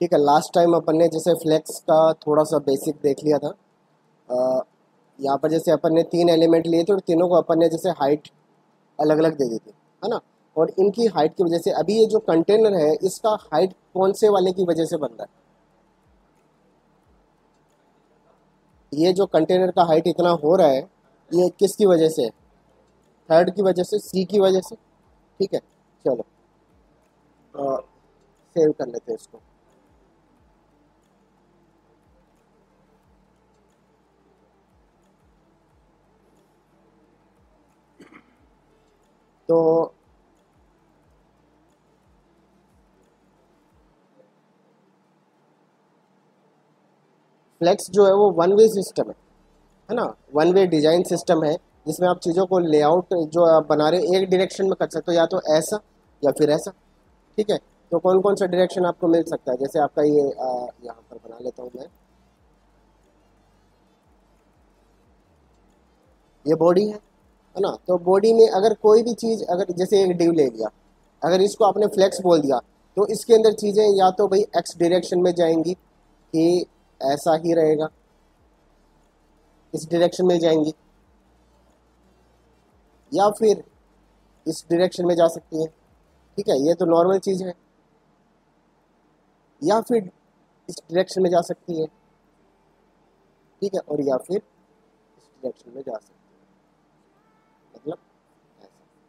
ठीक है, last time अपन ने जैसे फ्लेक्स का थोड़ा सा बेसिक देख लिया था। यहाँ पर जैसे अपन ने 3 एलिमेंट लिए थे और तीनों को अपन ने जैसे हाइट अलग अलग दे दी थी, है ना। और इनकी हाइट की वजह से अभी ये जो कंटेनर है इसका हाइट कौन से वाले की वजह से बन रहा है? ये जो कंटेनर का हाइट इतना हो रहा है ये किसकी वजह से है? थर्ड की वजह से, सी की वजह से। ठीक है, चलो सेव कर लेते हैं इसको। तो फ्लेक्स जो है वो वन वे सिस्टम है ना, वन वे डिजाइन सिस्टम है जिसमें आप चीज़ों को लेआउट जो आप बना रहे हो एक डायरेक्शन में कर सकते हो, या तो ऐसा या फिर ऐसा। ठीक है, तो कौन कौन सा डायरेक्शन आपको मिल सकता है? जैसे आपका ये यहाँ पर बना लेता हूँ मैं, ये बॉडी है ना। तो बॉडी में अगर कोई भी चीज़, अगर जैसे एक डिव ले लिया, अगर इसको आपने फ्लेक्स बोल दिया तो इसके अंदर चीज़ें या तो भाई एक्स डायरेक्शन में जाएंगी कि ऐसा ही रहेगा, इस डायरेक्शन में जाएंगी, या फिर इस डायरेक्शन में जा सकती है। ठीक है, ये तो नॉर्मल चीज़ है। या फिर इस डायरेक्शन में जा सकती है, ठीक है, और या फिर इस डायरेक्शन में जा सकती है, मतलब ऐसा।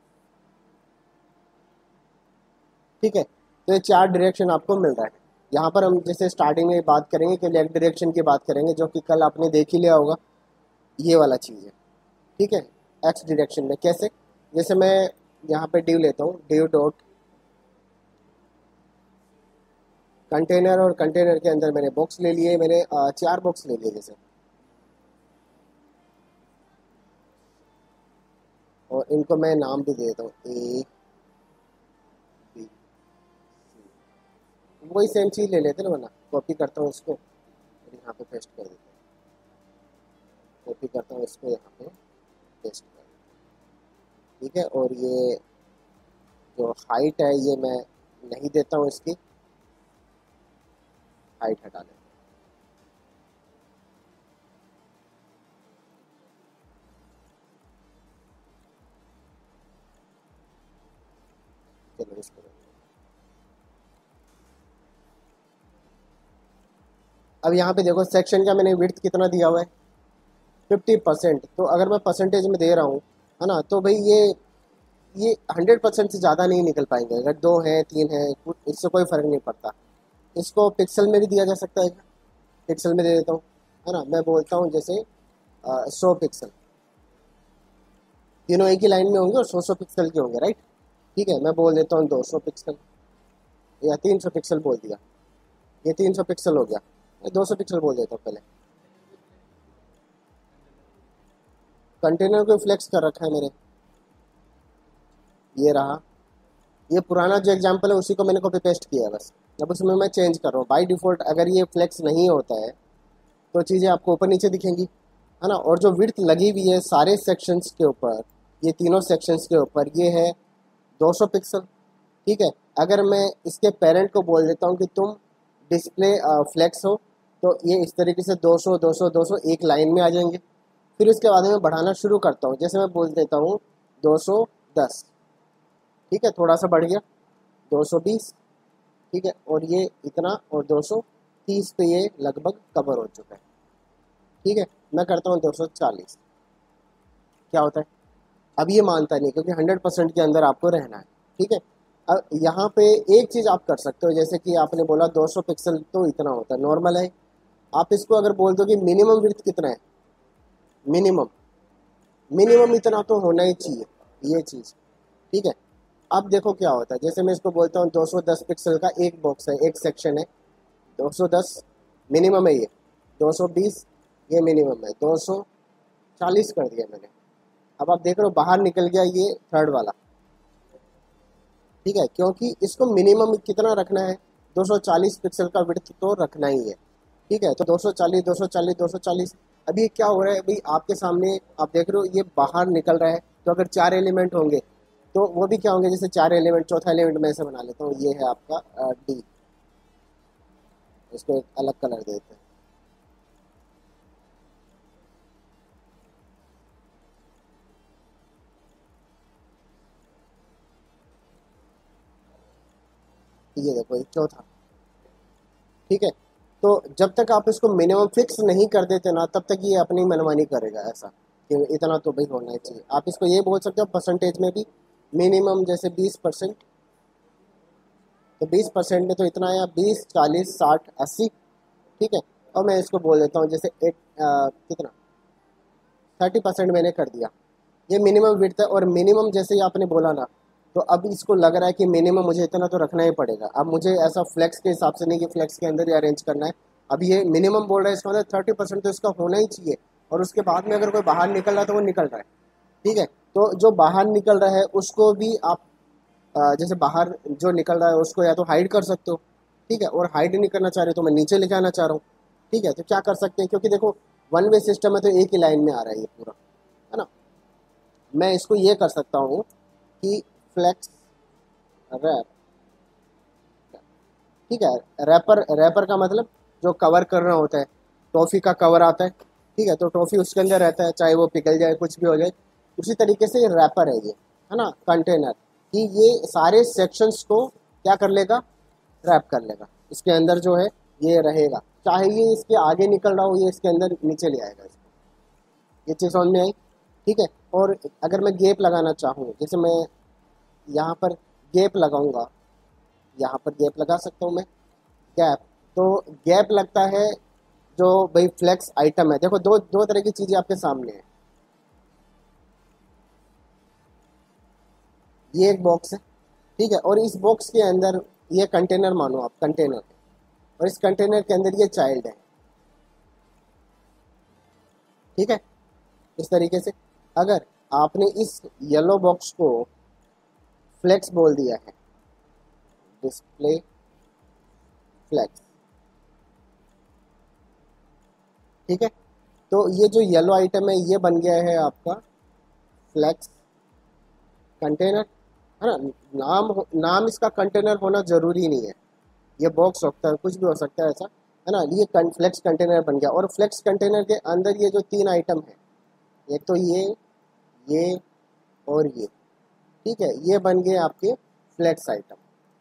ठीक है, तो ये 4 डायरेक्शन आपको मिल रहा है। यहाँ पर हम जैसे स्टार्टिंग में बात करेंगे कि लेफ्ट डायरेक्शन की बात करेंगे, जो कि कल आपने देख ही लिया होगा, ये वाला चीज़ है। ठीक है, एक्स डायरेक्शन में कैसे? जैसे मैं यहाँ पे डिव लेता हूँ, डिव डॉट कंटेनर, और कंटेनर के अंदर मैंने बॉक्स ले लिए, मैंने 4 बॉक्स ले लिए जैसे, और इनको मैं नाम भी दे देता हूँ ए बी सी। वही सेम चीज़ ले लेते ना, वरना कॉपी करता हूँ इसको और यहाँ पे पेस्ट कर देता हूँ, कॉपी करता हूँ इसको यहाँ पे पेस्ट कर देता हूँ। ठीक है, और ये जो हाइट है ये मैं नहीं देता हूँ, इसकी हाइट हटा देता हूँ। चलो इसको अब यहाँ पे देखो सेक्शन का मैंने विड्थ कितना दिया हुआ है, 50%। तो अगर मैं परसेंटेज में दे रहा हूँ, है ना, तो भाई ये 100% से ज़्यादा नहीं निकल पाएंगे। अगर 2 हैं 3 हैं इससे कोई फ़र्क नहीं पड़ता। इसको पिक्सल में भी दिया जा सकता है, पिक्सल में दे देता हूँ, है ना। मैं बोलता हूँ जैसे 100 पिक्सल, तीनों एक ही लाइन में होंगे और 100 पिक्सल के होंगे, राइट। ठीक है, मैं बोल देता हूँ 200 पिक्सल, या 300 पिक्सल बोल दिया, ये 300 पिक्सल हो गया। मैं 200 पिक्सल बोल देता हूँ पहले। कंटेनर को फ्लेक्स कर रखा है मेरे, ये रहा। ये पुराना जो एग्जांपल है उसी को मैंने कॉपी पेस्ट किया है बस। अब उसमें मैं चेंज कर रहा हूँ। बाय डिफ़ॉल्ट अगर ये फ्लेक्स नहीं होता है तो चीज़ें आपको ऊपर नीचे दिखेंगी, है ना। और जो विड्थ लगी हुई है सारे सेक्शंस के ऊपर, ये तीनों सेक्शंस के ऊपर, ये है 200 पिक्सल। ठीक है, अगर मैं इसके पेरेंट को बोल देता हूँ कि तुम डिस्प्ले फ्लेक्स हो, तो ये इस तरीके से 200 200 200 एक लाइन में आ जाएंगे। फिर उसके बाद मैं बढ़ाना शुरू करता हूँ, जैसे मैं बोल देता हूँ 210। ठीक है, थोड़ा सा बढ़ गया 220। ठीक है, और ये इतना, और 230 पे ये लगभग कवर हो चुका है। ठीक है, मैं करता हूँ 240। क्या होता है? अब ये मानता नहीं, क्योंकि 100% के अंदर आपको रहना है। ठीक है, अब यहाँ पे एक चीज़ आप कर सकते हो, जैसे कि आपने बोला 200 पिक्सल तो इतना होता है, नॉर्मल है। आप इसको अगर बोल दो कि मिनिमम विड्थ कितना है, मिनिमम मिनिमम इतना तो होना ही चाहिए, ये चीज़। ठीक है, अब देखो क्या होता है। जैसे मैं इसको बोलता हूँ 210 पिक्सल का एक बॉक्स है, एक सेक्शन है, 210 मिनिमम है ये, 220 ये मिनिमम है, 240 कर दिया मैंने। अब आप देख रहे हो बाहर निकल गया ये थर्ड वाला। ठीक है, क्योंकि इसको मिनिमम कितना रखना है, 240 पिक्सल का विड्थ तो रखना ही है। ठीक है, तो 240 240 240। अभी क्या हो रहा है, अभी आपके सामने आप देख रहे हो ये बाहर निकल रहा है। तो अगर 4 एलिमेंट होंगे तो वो भी क्या होंगे, जैसे 4 एलिमेंट, चौथा एलिमेंट मैं ऐसे बना लेता हूँ, ये है आपका डी। इसको एक अलग कलर देते हैं। ये देखो एक चौथा। ठीक है, तो जब तक आप इसको मिनिमम फिक्स नहीं कर देते ना, तब तक ये अपनी मनमानी करेगा ऐसा कि इतना तो भाई होना ही चाहिए। आप इसको ये बोल सकते हो परसेंटेज में भी, मिनिमम जैसे 20%, तो 20% में तो इतना आया, 20, 40, 60, 80। ठीक है, और मैं इसको बोल देता हूँ जैसे कितना 30% मैंने कर दिया। ये मिनिमम विड्थ है, और मिनिमम जैसे ही आपने बोला ना, तो अब इसको लग रहा है कि मिनिमम मुझे इतना तो रखना ही पड़ेगा। अब मुझे ऐसा फ्लेक्स के हिसाब से नहीं कि फ्लेक्स के अंदर ही अरेंज करना है। अब ये मिनिमम बोल रहा है, इसका मतलब 30% तो इसका होना ही चाहिए, और उसके बाद में अगर कोई बाहर निकल रहा है तो वो निकल रहा है। ठीक है, तो जो बाहर निकल रहा है उसको भी आप जैसे बाहर जो निकल रहा है उसको या तो हाइड कर सकते हो। ठीक है, और हाइड नहीं करना चाह रहे तो मैं नीचे लेके आना चाह रहा हूँ। ठीक है, तो क्या कर सकते हैं, क्योंकि देखो वन वे सिस्टम है तो एक ही लाइन में आ रहा है ये पूरा, है ना। मैं इसको ये कर सकता हूँ कि फ्लेक्स रैप। ठीक है, रैपर, रैपर का मतलब जो कवर करना होता है, टॉफ़ी का कवर आता है। ठीक है, तो टॉफ़ी उसके अंदर रहता है, चाहे वो पिघल जाए कुछ भी हो जाए। उसी तरीके से रैपर है ये, है ना, कंटेनर, कि ये सारे सेक्शंस को क्या कर लेगा, रैप कर लेगा। इसके अंदर जो है ये रहेगा, चाहे ये इसके आगे निकल रहा हो, ये इसके अंदर नीचे ले आएगा इसको। ये चीज़ समझ में आई। ठीक है, और अगर मैं गैप लगाना चाहूँ, जैसे मैं यहाँ पर गैप लगाऊंगा, यहाँ पर गैप लगा सकता हूँ मैं, गैप। तो गैप लगता है जो भाई फ्लेक्स आइटम है। देखो दो दो तरह की चीज़ें आपके सामने है। ये एक बॉक्स है, ठीक है, और इस बॉक्स के अंदर ये कंटेनर, मानो आप कंटेनर है, और इस कंटेनर के अंदर ये चाइल्ड है। ठीक है, इस तरीके से अगर आपने इस येलो बॉक्स को फ्लेक्स बोल दिया है, डिस्प्ले फ्लेक्स। ठीक है, तो ये जो येलो आइटम है ये बन गया है आपका फ्लेक्स कंटेनर, है ना। नाम इसका कंटेनर होना जरूरी नहीं है, ये बॉक्स होता है, कुछ भी हो सकता है ऐसा, है ना। ये फ्लेक्स कंटेनर बन गया, और फ्लेक्स कंटेनर के अंदर ये जो तीन आइटम है, एक तो ये और ये, ठीक है, ये बन गए आपके फ्लेक्स आइटम।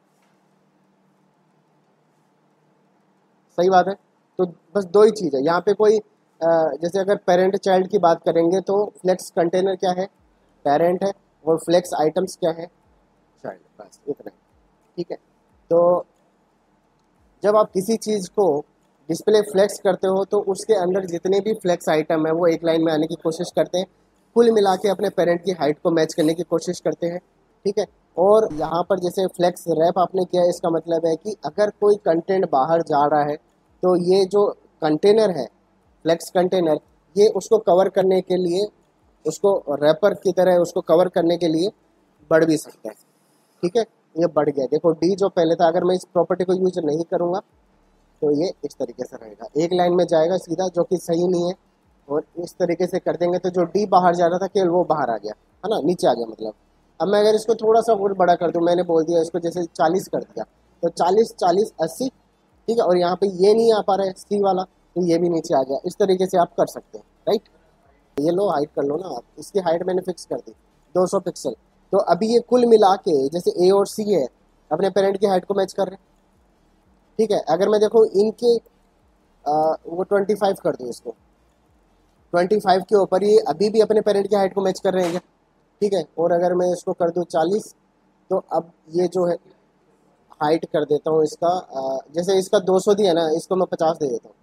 सही बात है। तो बस दो ही चीज़ है यहाँ पे, कोई जैसे अगर पेरेंट चाइल्ड की बात करेंगे तो फ्लेक्स कंटेनर क्या है, पेरेंट है, और फ्लेक्स आइटम्स क्या है, चाइल्ड, बस इतना ही। ठीक है, तो जब आप किसी चीज़ को डिस्प्ले फ्लेक्स करते हो तो उसके अंदर जितने भी फ्लेक्स आइटम है वो एक लाइन में आने की कोशिश करते हैं, कुल मिला के अपने पेरेंट की हाइट को मैच करने की कोशिश करते हैं। ठीक है, और यहाँ पर जैसे फ्लेक्स रैप आपने किया है, इसका मतलब है कि अगर कोई कंटेंट बाहर जा रहा है तो ये जो कंटेनर है, फ्लेक्स कंटेनर, ये उसको कवर करने के लिए, उसको रैपर की तरह उसको कवर करने के लिए बढ़ भी सकता है। ठीक है, ये बढ़ गया, देखो डी जो पहले था, अगर मैं इस प्रॉपर्टी को यूज नहीं करूँगा तो ये इस तरीके से रहेगा, एक लाइन में जाएगा सीधा, जो कि सही नहीं है। और इस तरीके से कर देंगे तो जो डी बाहर जा रहा था केवल वो बाहर आ गया, है ना, नीचे आ गया मतलब। अब मैं अगर इसको थोड़ा सा और बड़ा कर दूं, मैंने बोल दिया इसको जैसे 40 कर दिया, तो 40, 40, 80। ठीक है, और यहाँ पे ये नहीं आ पा रहा है सी वाला, तो ये भी नीचे आ गया। इस तरीके से आप कर सकते हैं, राइट। ये लो हाइट कर लो ना आप, इसकी हाइट मैंने फिक्स कर दी 200 पिक्सल। तो अभी ये कुल मिला के जैसे ए और सी है, अपने पेरेंट की हाइट को मैच कर रहे हैं। ठीक है, अगर मैं देखो इनके वो 25 कर दूँ इसको, 25 के ऊपर ये अभी भी अपने पेरेंट की हाइट को मैच कर रहे हैं क्या। ठीक है, और अगर मैं इसको कर दूँ 40, तो अब ये जो है हाइट कर देता हूँ इसका, जैसे इसका 200 दिया ना, इसको मैं 50 दे देता हूँ।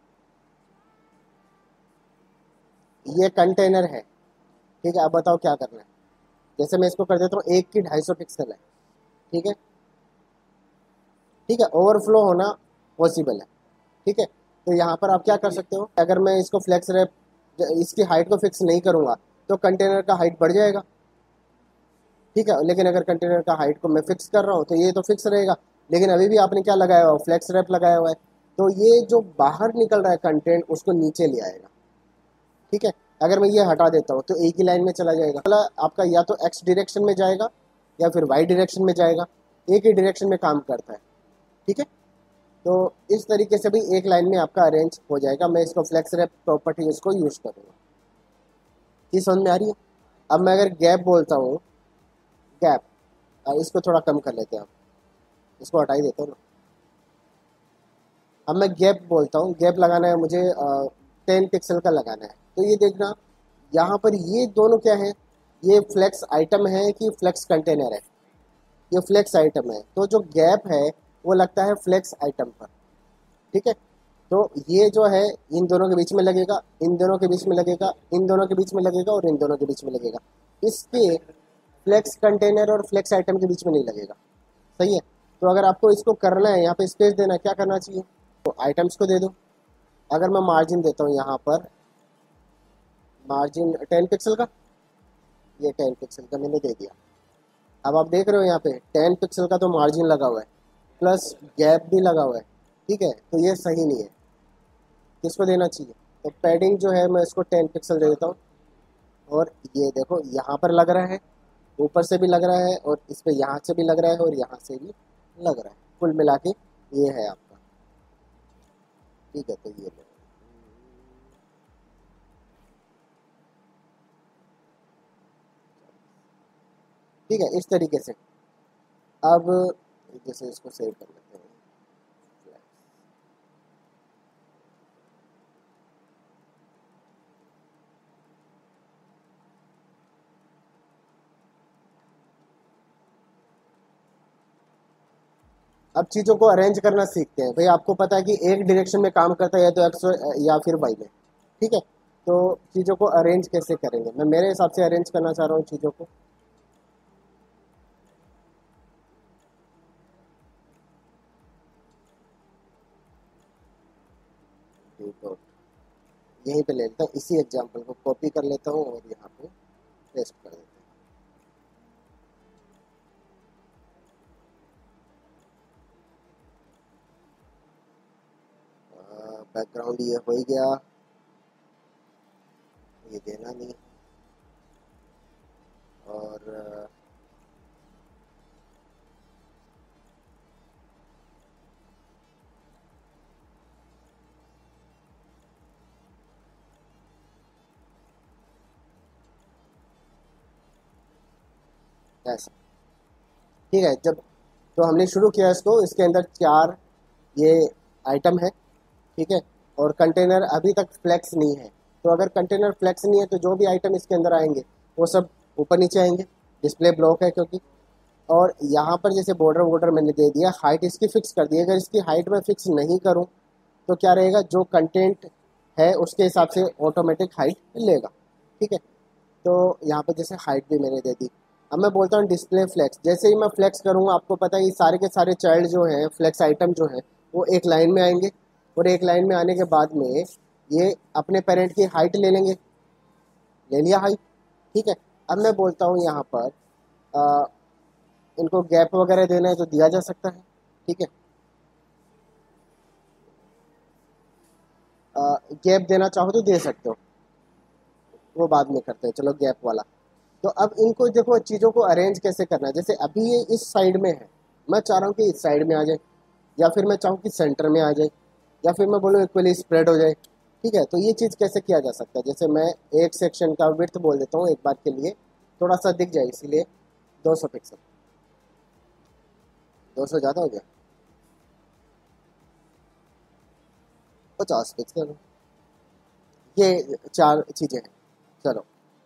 ये कंटेनर है। ठीक है, अब बताओ क्या करना है। जैसे मैं इसको कर देता हूँ, एक की 250 पिक्सल है। ठीक है, ठीक है, ओवरफ्लो होना पॉसिबल है। ठीक है, तो यहाँ पर आप क्या कर सकते हो, अगर मैं इसको फ्लेक्स रैप, इसकी हाइट को फिक्स नहीं करूँगा तो कंटेनर का हाइट बढ़ जाएगा। ठीक है, लेकिन अगर कंटेनर का हाइट को मैं फिक्स कर रहा हूँ तो ये तो फिक्स रहेगा, लेकिन अभी भी आपने क्या लगाया हुआ, फ्लेक्स रैप लगाया हुआ है, तो ये जो बाहर निकल रहा है कंटेंट उसको नीचे ले आएगा। ठीक है, अगर मैं ये हटा देता हूँ तो एक ही लाइन में चला जाएगा, मतलब आपका या तो एक्स डायरेक्शन में जाएगा या फिर वाई डायरेक्शन में जाएगा, एक ही डायरेक्शन में काम करता है। ठीक है, तो इस तरीके से भी एक लाइन में आपका अरेंज हो जाएगा। मैं इसको फ्लेक्स रैप प्रॉपर्टी इसको यूज़ करूँगा। चीज़ समझ में आ रही है? अब मैं अगर गैप बोलता हूँ, गैप, इसको थोड़ा कम कर लेते हैं, आप इसको हटा ही देते हो ना। अब मैं गैप बोलता हूँ, गैप लगाना है मुझे 10 पिक्सल का लगाना है। तो ये देखना यहाँ पर ये दोनों क्या है, ये फ्लेक्स आइटम है कि फ्लेक्स कंटेनर है? ये फ्लेक्स आइटम है, तो जो गैप है वो लगता है फ्लेक्स आइटम पर। ठीक है, तो ये जो है इन दोनों के बीच में लगेगा, इन दोनों के बीच में लगेगा, इन दोनों के बीच में लगेगा और इन दोनों के बीच में लगेगा। इसके फ्लेक्स कंटेनर और फ्लेक्स आइटम के बीच में नहीं लगेगा। सही है? तो अगर आपको इसको करना है, यहाँ पे स्पेस देना है, क्या करना चाहिए? तो आइटम्स को दे दो। अगर मैं मार्जिन देता हूँ यहाँ पर, मार्जिन 10 पिक्सल का, ये 10 पिक्सल का मैंने दे दिया। अब आप देख रहे हो यहाँ पे 10 पिक्सल का तो मार्जिन लगा हुआ है, प्लस गैप भी लगा हुआ है। ठीक है, तो ये सही नहीं है, किसको देना चाहिए? तो पैडिंग जो है मैं इसको 10 पिक्सल दे देता हूँ। और ये देखो यहाँ पर लग रहा है, ऊपर से भी लग रहा है, और इस पर यहाँ से भी लग रहा है, और यहाँ से भी लग रहा है। कुल मिला के ये है आपका। ठीक है, तो ये लो। ठीक है, इस तरीके से। अब जैसे इसको सेव कर लेते हैं। अब चीज़ों को अरेंज करना सीखते हैं भाई। आपको पता है कि एक डायरेक्शन में काम करता है, या तो एक्स या फिर वाई में। ठीक है, तो चीज़ों को अरेंज कैसे करेंगे? मैं मेरे हिसाब से अरेंज करना चाह रहा हूँ चीज़ों को। तो यहीं पे ले लेता हूँ, इसी एग्जांपल को कॉपी कर लेता हूँ और यहाँ पे पेस्ट कर देता हूँ। बैकग्राउंड ये हो ही गया, ये देना नहीं। और ऐसा। ठीक है, जब तो हमने शुरू किया इसको, इसके अंदर 4 ये आइटम है। ठीक है, और कंटेनर अभी तक फ्लेक्स नहीं है। तो अगर कंटेनर फ्लेक्स नहीं है तो जो भी आइटम इसके अंदर आएंगे वो सब ऊपर नीचे आएंगे, डिस्प्ले ब्लॉक है क्योंकि। और यहाँ पर जैसे बॉर्डर वॉर्डर मैंने दे दिया, हाइट इसकी फिक्स कर दी। अगर इसकी हाइट मैं फिक्स नहीं करूँ तो क्या रहेगा, जो कंटेंट है उसके हिसाब से ऑटोमेटिक हाइट लेगा। ठीक है, तो यहाँ पर जैसे हाइट भी मैंने दे दी। अब मैं बोलता हूँ डिस्प्ले फ्लेक्स। जैसे ही मैं फ्लेक्स करूँगा, आपको पता है ये सारे के सारे चाइल्ड जो हैं, फ्लेक्स आइटम जो हैं, वो एक लाइन में आएंगे, और एक लाइन में आने के बाद में ये अपने पेरेंट की हाइट ले लेंगे। ले लिया हाइट। ठीक है, अब मैं बोलता हूँ यहाँ पर इनको गैप वगैरह देना है तो दिया जा सकता है। ठीक है, गैप देना चाहो तो दे सकते हो, वो बाद में करते हैं, चलो गैप वाला। तो अब इनको देखो चीज़ों को अरेंज कैसे करना है। जैसे अभी ये इस साइड में है, मैं चाह रहा हूँ कि इस साइड में आ जाए, या फिर मैं चाहूँ कि सेंटर में आ जाए, या फिर मैं बोलूँ इक्वली स्प्रेड हो जाए। ठीक है, तो ये चीज़ कैसे किया जा सकता है? जैसे मैं एक सेक्शन का विड्थ बोल देता हूँ एक बार के लिए, थोड़ा सा दिख जाए इसीलिए 200 पिक्सल। 200 ज़्यादा हो गया, 50 पिक्सल। ये 4 चीज़ें हैं। चलो,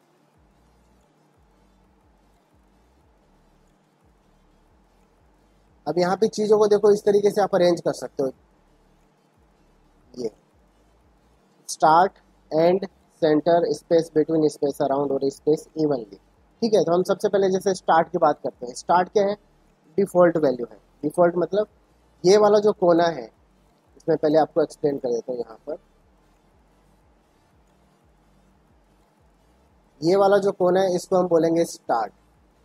अब यहाँ पे चीज़ों को देखो, इस तरीके से आप अरेंज कर सकते हो। ये start, end, centre, space between, space around और स्पेस इवनली। ठीक है, तो हम सबसे पहले जैसे स्टार्ट की बात करते हैं। स्टार्ट क्या है? डिफ़ॉल्ट वैल्यू है। डिफ़ॉल्ट मतलब ये वाला जो कोना है, इसमें पहले आपको एक्सप्लेन कर देता हूँ। यहाँ पर ये वाला जो कोना है इसको हम बोलेंगे स्टार्ट।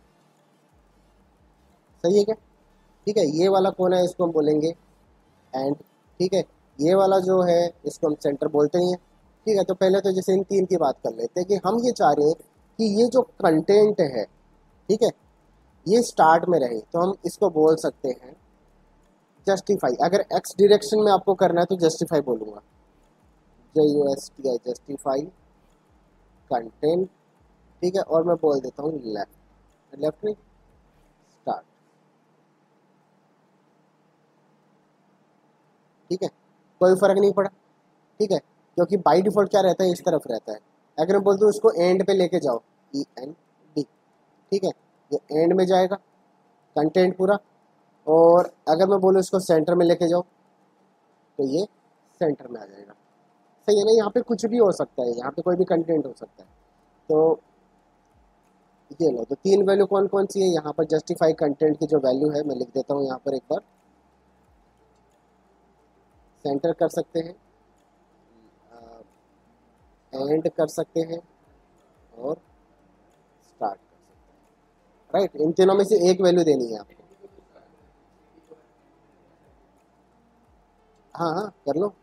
सही है क्या? ठीक है, ये वाला कोना है इसको हम बोलेंगे एंड। ठीक है, ये वाला जो है इसको हम सेंटर बोलते ही हैं। ठीक है, तो पहले तो जैसे इन 3 की बात कर लेते हैं कि हम ये चाह रहे हैं कि ये जो कंटेंट है, ठीक है, ये स्टार्ट में रहे। तो हम इसको बोल सकते हैं जस्टिफाई, अगर एक्स डायरेक्शन में आपको करना है तो जस्टिफाई बोलूँगा, JUSTI, जस्टिफाई कंटेंट। ठीक है, और मैं बोल देता हूँ लेफ्ट, लेफ्ट में स्टार्ट। ठीक है, कोई फर्क नहीं पड़ा। ठीक है, क्योंकि बाई डिफॉल्ट क्या रहता है, इस तरफ रहता है। अगर मैं बोलता हूँ इसको एंड पे लेके जाओ, END, ठीक है, ये एंड में जाएगा कंटेंट पूरा। और अगर मैं बोलूँ इसको सेंटर में लेके जाओ तो ये सेंटर में आ जाएगा। सही है ना, यहाँ पे कुछ भी हो सकता है, यहाँ पे कोई भी कंटेंट हो सकता है। तो ये लो, तो तीन वैल्यू कौन कौन सी है यहाँ पर। जस्टिफाई कंटेंट की जो वैल्यू है मैं लिख देता हूँ यहाँ पर एक बार, सेंटर कर सकते हैं, एंड कर सकते हैं और स्टार्ट कर सकते हैं। राइट, इन तीनों में से एक वैल्यू देनी है आपको। हाँ हाँ कर लो।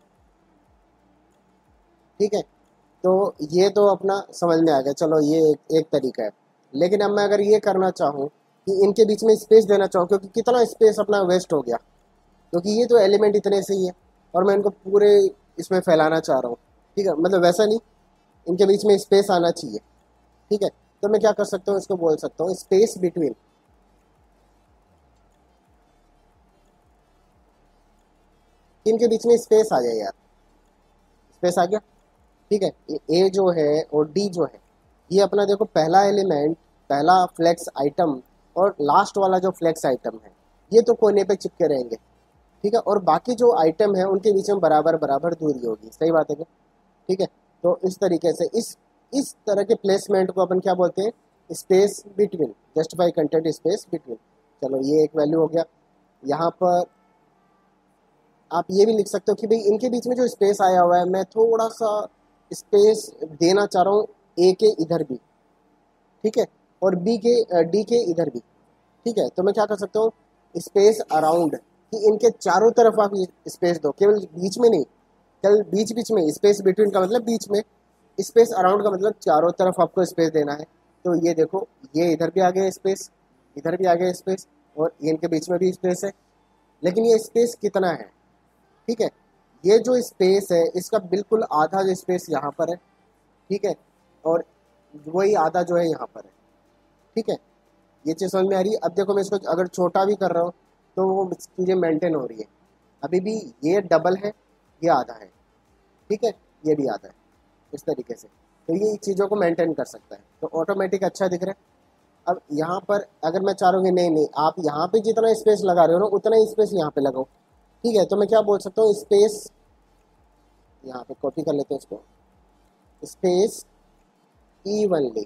ठीक है, तो ये तो अपना समझ में आ गया, चलो ये एक तरीका है। लेकिन अब मैं अगर ये करना चाहूँ कि इनके बीच में स्पेस देना चाहूँ, क्योंकि कितना स्पेस अपना वेस्ट हो गया, क्योंकि ये तो एलिमेंट इतने से ही है और मैं इनको पूरे इसमें फैलाना चाह रहा हूँ। ठीक है, मतलब वैसा नहीं, इनके बीच में स्पेस आना चाहिए। ठीक है, तो मैं क्या कर सकता हूँ, इसको बोल सकता हूँ स्पेस बिटवीन। इनके बीच में स्पेस आ जाए यार, स्पेस आ गया। ठीक है, ए जो है और डी जो है, ये अपना देखो पहला एलिमेंट, पहला फ्लेक्स आइटम और लास्ट वाला जो फ्लेक्स आइटम है, ये तो कोने पे चिपके रहेंगे। ठीक है, और बाकी जो आइटम है उनके बीच में बराबर बराबर दूरी होगी। सही बात है क्या? ठीक है, तो इस तरीके से इस तरह के प्लेसमेंट को अपन क्या बोलते हैं, space between, justify content space between. चलो ये एक वैल्यू हो गया। यहाँ पर आप ये भी लिख सकते हो कि भाई इनके बीच में जो स्पेस आया हुआ है, मैं थोड़ा सा स्पेस देना चाह रहा हूँ ए के इधर भी। ठीक है, और बी के डी के इधर भी। ठीक है, तो मैं क्या कर सकता हूँ, स्पेस अराउंड, कि इनके चारों तरफ आप स्पेस दो, केवल बीच में नहीं। केवल बीच बीच में, स्पेस बिटवीन का मतलब बीच में, स्पेस अराउंड का मतलब चारों तरफ आपको स्पेस देना है। तो ये देखो, ये इधर भी आ गया स्पेस, इधर भी आ गया स्पेस, और इनके बीच में भी स्पेस है। लेकिन ये स्पेस कितना है? ठीक है, ये जो स्पेस है इसका बिल्कुल आधा जो स्पेस यहाँ पर है। ठीक है, और वही आधा जो है यहाँ पर है। ठीक है, ये चीज़ समझ में आ रही है। अब देखो मैं इसको अगर छोटा भी कर रहा हूँ तो वो चीज़ें मेंटेन हो रही है। अभी भी ये डबल है, ये आधा है। ठीक है, ये भी आधा है, इस तरीके से। तो ये चीज़ों को मेंटेन कर सकता है, तो ऑटोमेटिक अच्छा दिख रहा है। अब यहाँ पर अगर मैं चाह रहा हूँ कि नहीं नहीं, आप यहाँ पे जितना स्पेस लगा रहे हो ना उतना ही स्पेस यहाँ पे लगाओ। ठीक है, तो मैं क्या बोल सकता हूँ, स्पेस, यहाँ पे कॉपी कर लेते हैं इसको, स्पेस इवनली।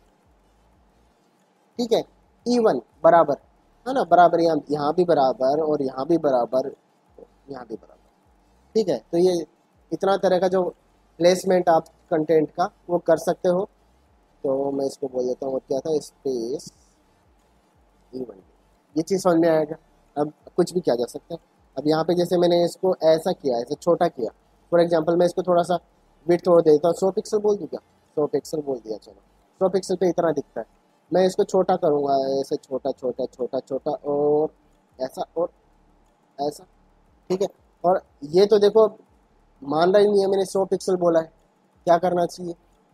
ठीक है, इवन बराबर, है ना, बराबर, यहाँ भी बराबर और यहाँ भी बराबर, यहाँ भी बराबर। ठीक है, तो ये इतना तरह का जो प्लेसमेंट आप कंटेंट का वो कर सकते हो। तो मैं इसको बोल देता हूँ, और क्या था, स्पेस इवन। ये चीज़ समझ में आएगा। अब कुछ भी किया जा सकता है। अब यहाँ पे जैसे मैंने इसको ऐसा किया, ऐसे छोटा किया, फॉर एग्जांपल मैं इसको थोड़ा सा विड्थ और देता हूँ, 100 पिक्सल बोल दूँ क्या, 100 पिक्सल बोल दिया, चलो 100 पिक्सल पे इतना दिखता है। मैं इसको छोटा करूँगा, ऐसे छोटा छोटा छोटा छोटा, और ऐसा और ऐसा। ठीक है, और ये तो देखो मान रहा ही नहीं है, मैंने 100 पिक्सल बोला है। क्या करना चाहिए,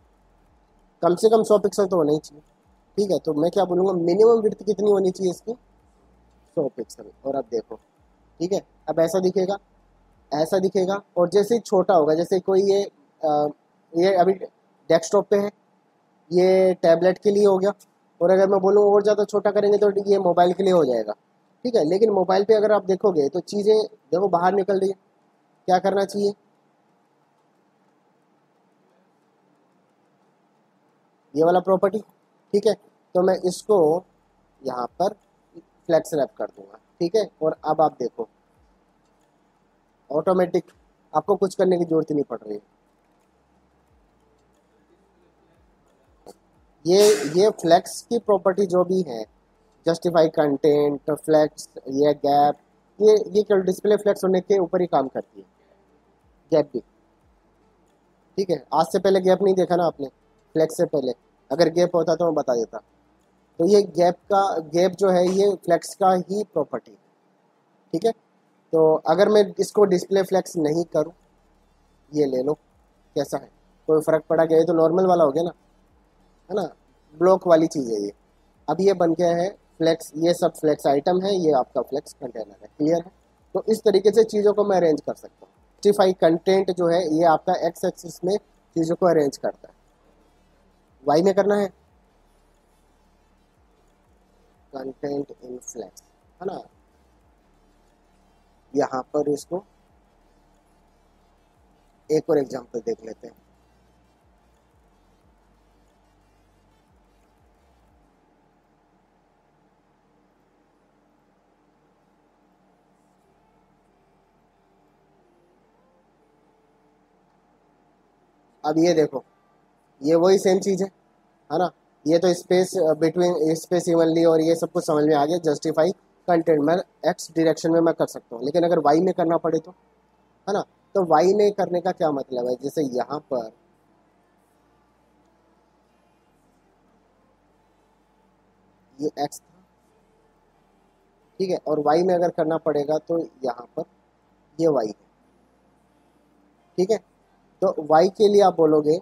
कम से कम 100 पिक्सल तो होना ही चाहिए। ठीक है, तो मैं क्या बोलूँगा, मिनिमम विड्थ कितनी होनी चाहिए इसकी, 100 पिक्सल। और अब देखो, ठीक है, अब ऐसा दिखेगा, ऐसा दिखेगा। और जैसे ही छोटा होगा, जैसे कोई ये अभी डेस्कटॉप पे है, ये टैबलेट के लिए हो गया, और अगर मैं बोलूँ और ज़्यादा छोटा करेंगे तो ये मोबाइल के लिए हो जाएगा। ठीक है, लेकिन मोबाइल पे अगर आप देखोगे तो चीज़ें देखो बाहर निकल रही है। क्या करना चाहिए, ये वाला प्रॉपर्टी। ठीक है, तो मैं इसको यहाँ पर फ्लेक्स रैप कर दूंगा। ठीक है, और अब आप देखो ऑटोमेटिक, आपको कुछ करने की जरूरत ही नहीं पड़ रही है। ये फ्लेक्स की प्रॉपर्टी जो भी है, जस्टिफाई कंटेंट, फ्लेक्स, ये गैप, ये केवल डिस्प्ले फ्लेक्स होने के ऊपर ही काम करती है। गैप भी, ठीक है, आज से पहले गैप नहीं देखा ना आपने, फ्लेक्स से पहले अगर गैप होता तो मैं बता देता। तो ये गैप जो है ये फ्लेक्स का ही प्रॉपर्टी। ठीक है, तो अगर मैं इसको डिस्प्ले फ्लेक्स नहीं करूँ, ये ले लो, कैसा है, कोई फ़र्क पड़ा क्या? ये तो नॉर्मल वाला हो गया ना, है ना, ब्लॉक वाली चीज़ है ये। अब ये बन गया है फ्लेक्स, ये सब फ्लेक्स आइटम है, ये आपका फ्लेक्स कंटेनर है। क्लियर है? तो इस तरीके से चीज़ों को मैं अरेंज कर सकता हूँ। जस्टिफाई कंटेंट जो है ये आपका एक्स एक्सिस में चीज़ों को अरेंज करता है। वाई में करना है कंटेंट इन फ्लेक्स, है ना, यहाँ पर इसको एक और एग्जांपल देख लेते हैं। अब ये देखो, ये वही सेम चीज़ है ना, ये तो स्पेस बिटवीन स्पेस इवनली और ये सब कुछ समझ में आ गया। जस्टिफाई कंटेंट मैं एक्स डायरेक्शन में मैं कर सकता हूँ, लेकिन अगर वाई में करना पड़े तो, है ना, तो वाई में करने का क्या मतलब है? जैसे यहाँ पर ये एक्स था, ठीक है, और वाई में अगर करना पड़ेगा तो यहाँ पर ये वाई है, ठीक है। तो वाई के लिए आप बोलोगे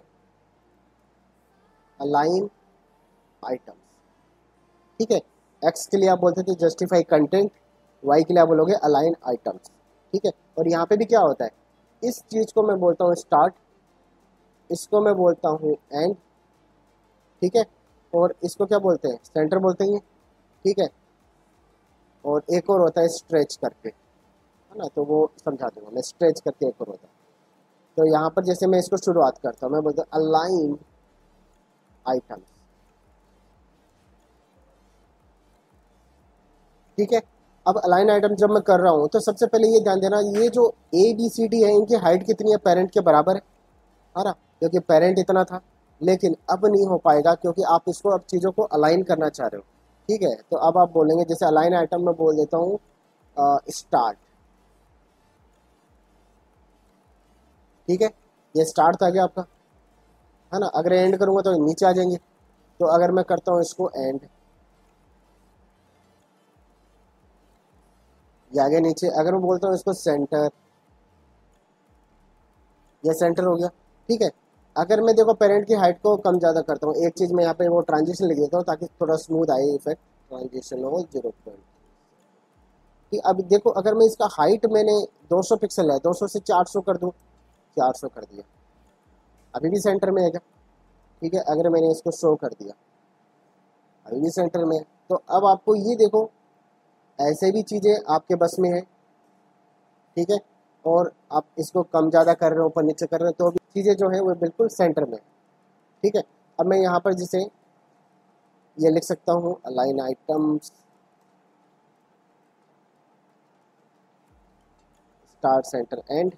अलाइन आइटम्स, ठीक है। एक्स के लिए आप बोलते थे जस्टिफाई कंटेंट, वाई के लिए आप बोलोगे अलाइन आइटम्स, ठीक है। और यहाँ पे भी क्या होता है, इस चीज़ को मैं बोलता हूँ स्टार्ट, इसको मैं बोलता हूँ एंड, ठीक है, और इसको क्या बोलते हैं? सेंटर बोलते हैं, ठीक है। और एक और होता है स्ट्रेच करके, है ना, तो वो समझा दूंगा मैं, स्ट्रेच करके एक और होता है। तो यहाँ पर जैसे मैं इसको शुरुआत करता हूँ, मैं बोलता हूँ अलाइन आइटम्स, ठीक है। अब अलाइन आइटम जब मैं कर रहा हूँ तो सबसे पहले ये ध्यान देना, ये जो ए बी सी डी है इनकी हाइट कितनी है? पेरेंट के बराबर है ना, क्योंकि पेरेंट इतना था। लेकिन अब नहीं हो पाएगा क्योंकि आप इसको अब चीज़ों को अलाइन करना चाह रहे हो, ठीक है। तो अब आप बोलेंगे, जैसे अलाइन आइटम में बोल देता हूँ स्टार्ट, ठीक है, ये स्टार्ट था क्या आपका, है ना। अगर एंड करूँगा तो नीचे आ जाएंगे, तो अगर मैं करता हूँ इसको एंड, ये आगे नीचे। अगर मैं बोलता हूँ इसको सेंटर, ये सेंटर हो गया, ठीक है। अगर मैं देखो पेरेंट की हाइट को कम ज़्यादा करता हूँ, एक चीज़ मैं यहाँ पे वो ट्रांजिशन लिख देता हूँ ताकि थोड़ा स्मूथ आए इफेक्ट, ट्रांजिशन हो 0 कि अब देखो, अगर मैं इसका हाइट मैंने 200 पिक्सल है, 200 से 400 कर दूँ, 400 कर दिया, अभी भी सेंटर में है क्या? ठीक है। अगर मैंने इसको 100 कर दिया, अभी भी सेंटर में है। तो अब आपको ये देखो, ऐसे भी चीज़ें आपके बस में है, ठीक है। और आप इसको कम ज़्यादा कर रहे हो, ऊपर नीचे कर रहे हो, तो भी चीज़ें जो है वो बिल्कुल सेंटर में है, ठीक है। अब मैं यहाँ पर जैसे ये लिख सकता हूँ align items start centre end,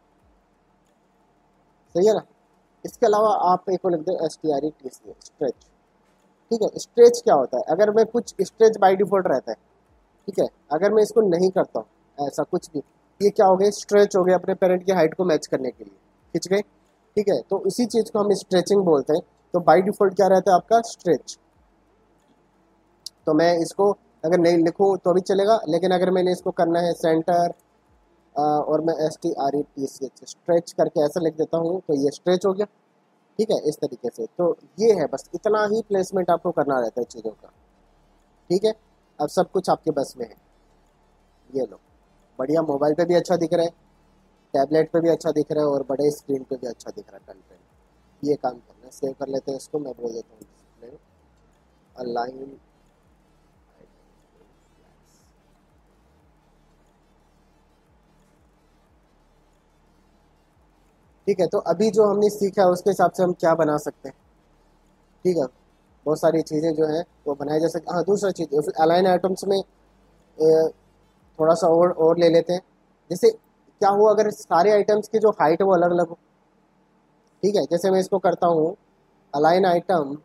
सही है ना। इसके अलावा आप एक को लिख दो S T R E T C stretch, ठीक है। स्ट्रेच क्या होता है? अगर मैं कुछ स्ट्रेच बाय डिफॉल्ट रहता है, ठीक है, अगर मैं इसको नहीं करता हूँ ऐसा कुछ भी, ये क्या हो गया? स्ट्रेच हो गया, अपने पेरेंट की हाइट को मैच करने के लिए खिंच गए, ठीक है। तो इसी चीज़ को हम स्ट्रेचिंग बोलते हैं। तो बाय डिफॉल्ट क्या रहता है आपका? स्ट्रेच। तो मैं इसको अगर नहीं लिखूँ तो भी चलेगा, लेकिन अगर मैंने इसको करना है सेंटर और मैं S T R E T C H stretch करके ऐसा लिख देता हूँ, तो ये स्ट्रेच हो गया, ठीक है, इस तरीके से। तो ये है, बस इतना ही प्लेसमेंट आपको करना रहता है चीज़ों का, ठीक है। अब सब कुछ आपके बस में है। ये लो, बढ़िया, मोबाइल पे भी अच्छा दिख रहा है, टैबलेट पे भी अच्छा दिख रहा है, और बड़े स्क्रीन पे भी अच्छा दिख रहा है कंटेंट। ये काम करना है, सेव कर लेते हैं इसको, मैं बोल देता हूँ डिस्प्ले अलाइन, ठीक है। तो अभी जो हमने सीखा है उसके हिसाब से हम क्या बना सकते हैं, ठीक है। बहुत सारी चीज़ें जो हैं वो बनाई जा सकती। हाँ, दूसरा चीज़ अलाइन आइटम्स में थोड़ा सा और ले लेते हैं। जैसे क्या हुआ अगर सारे आइटम्स की जो हाइट है वो अलग अलग हो, ठीक है। जैसे मैं इसको करता हूँ अलाइन आइटम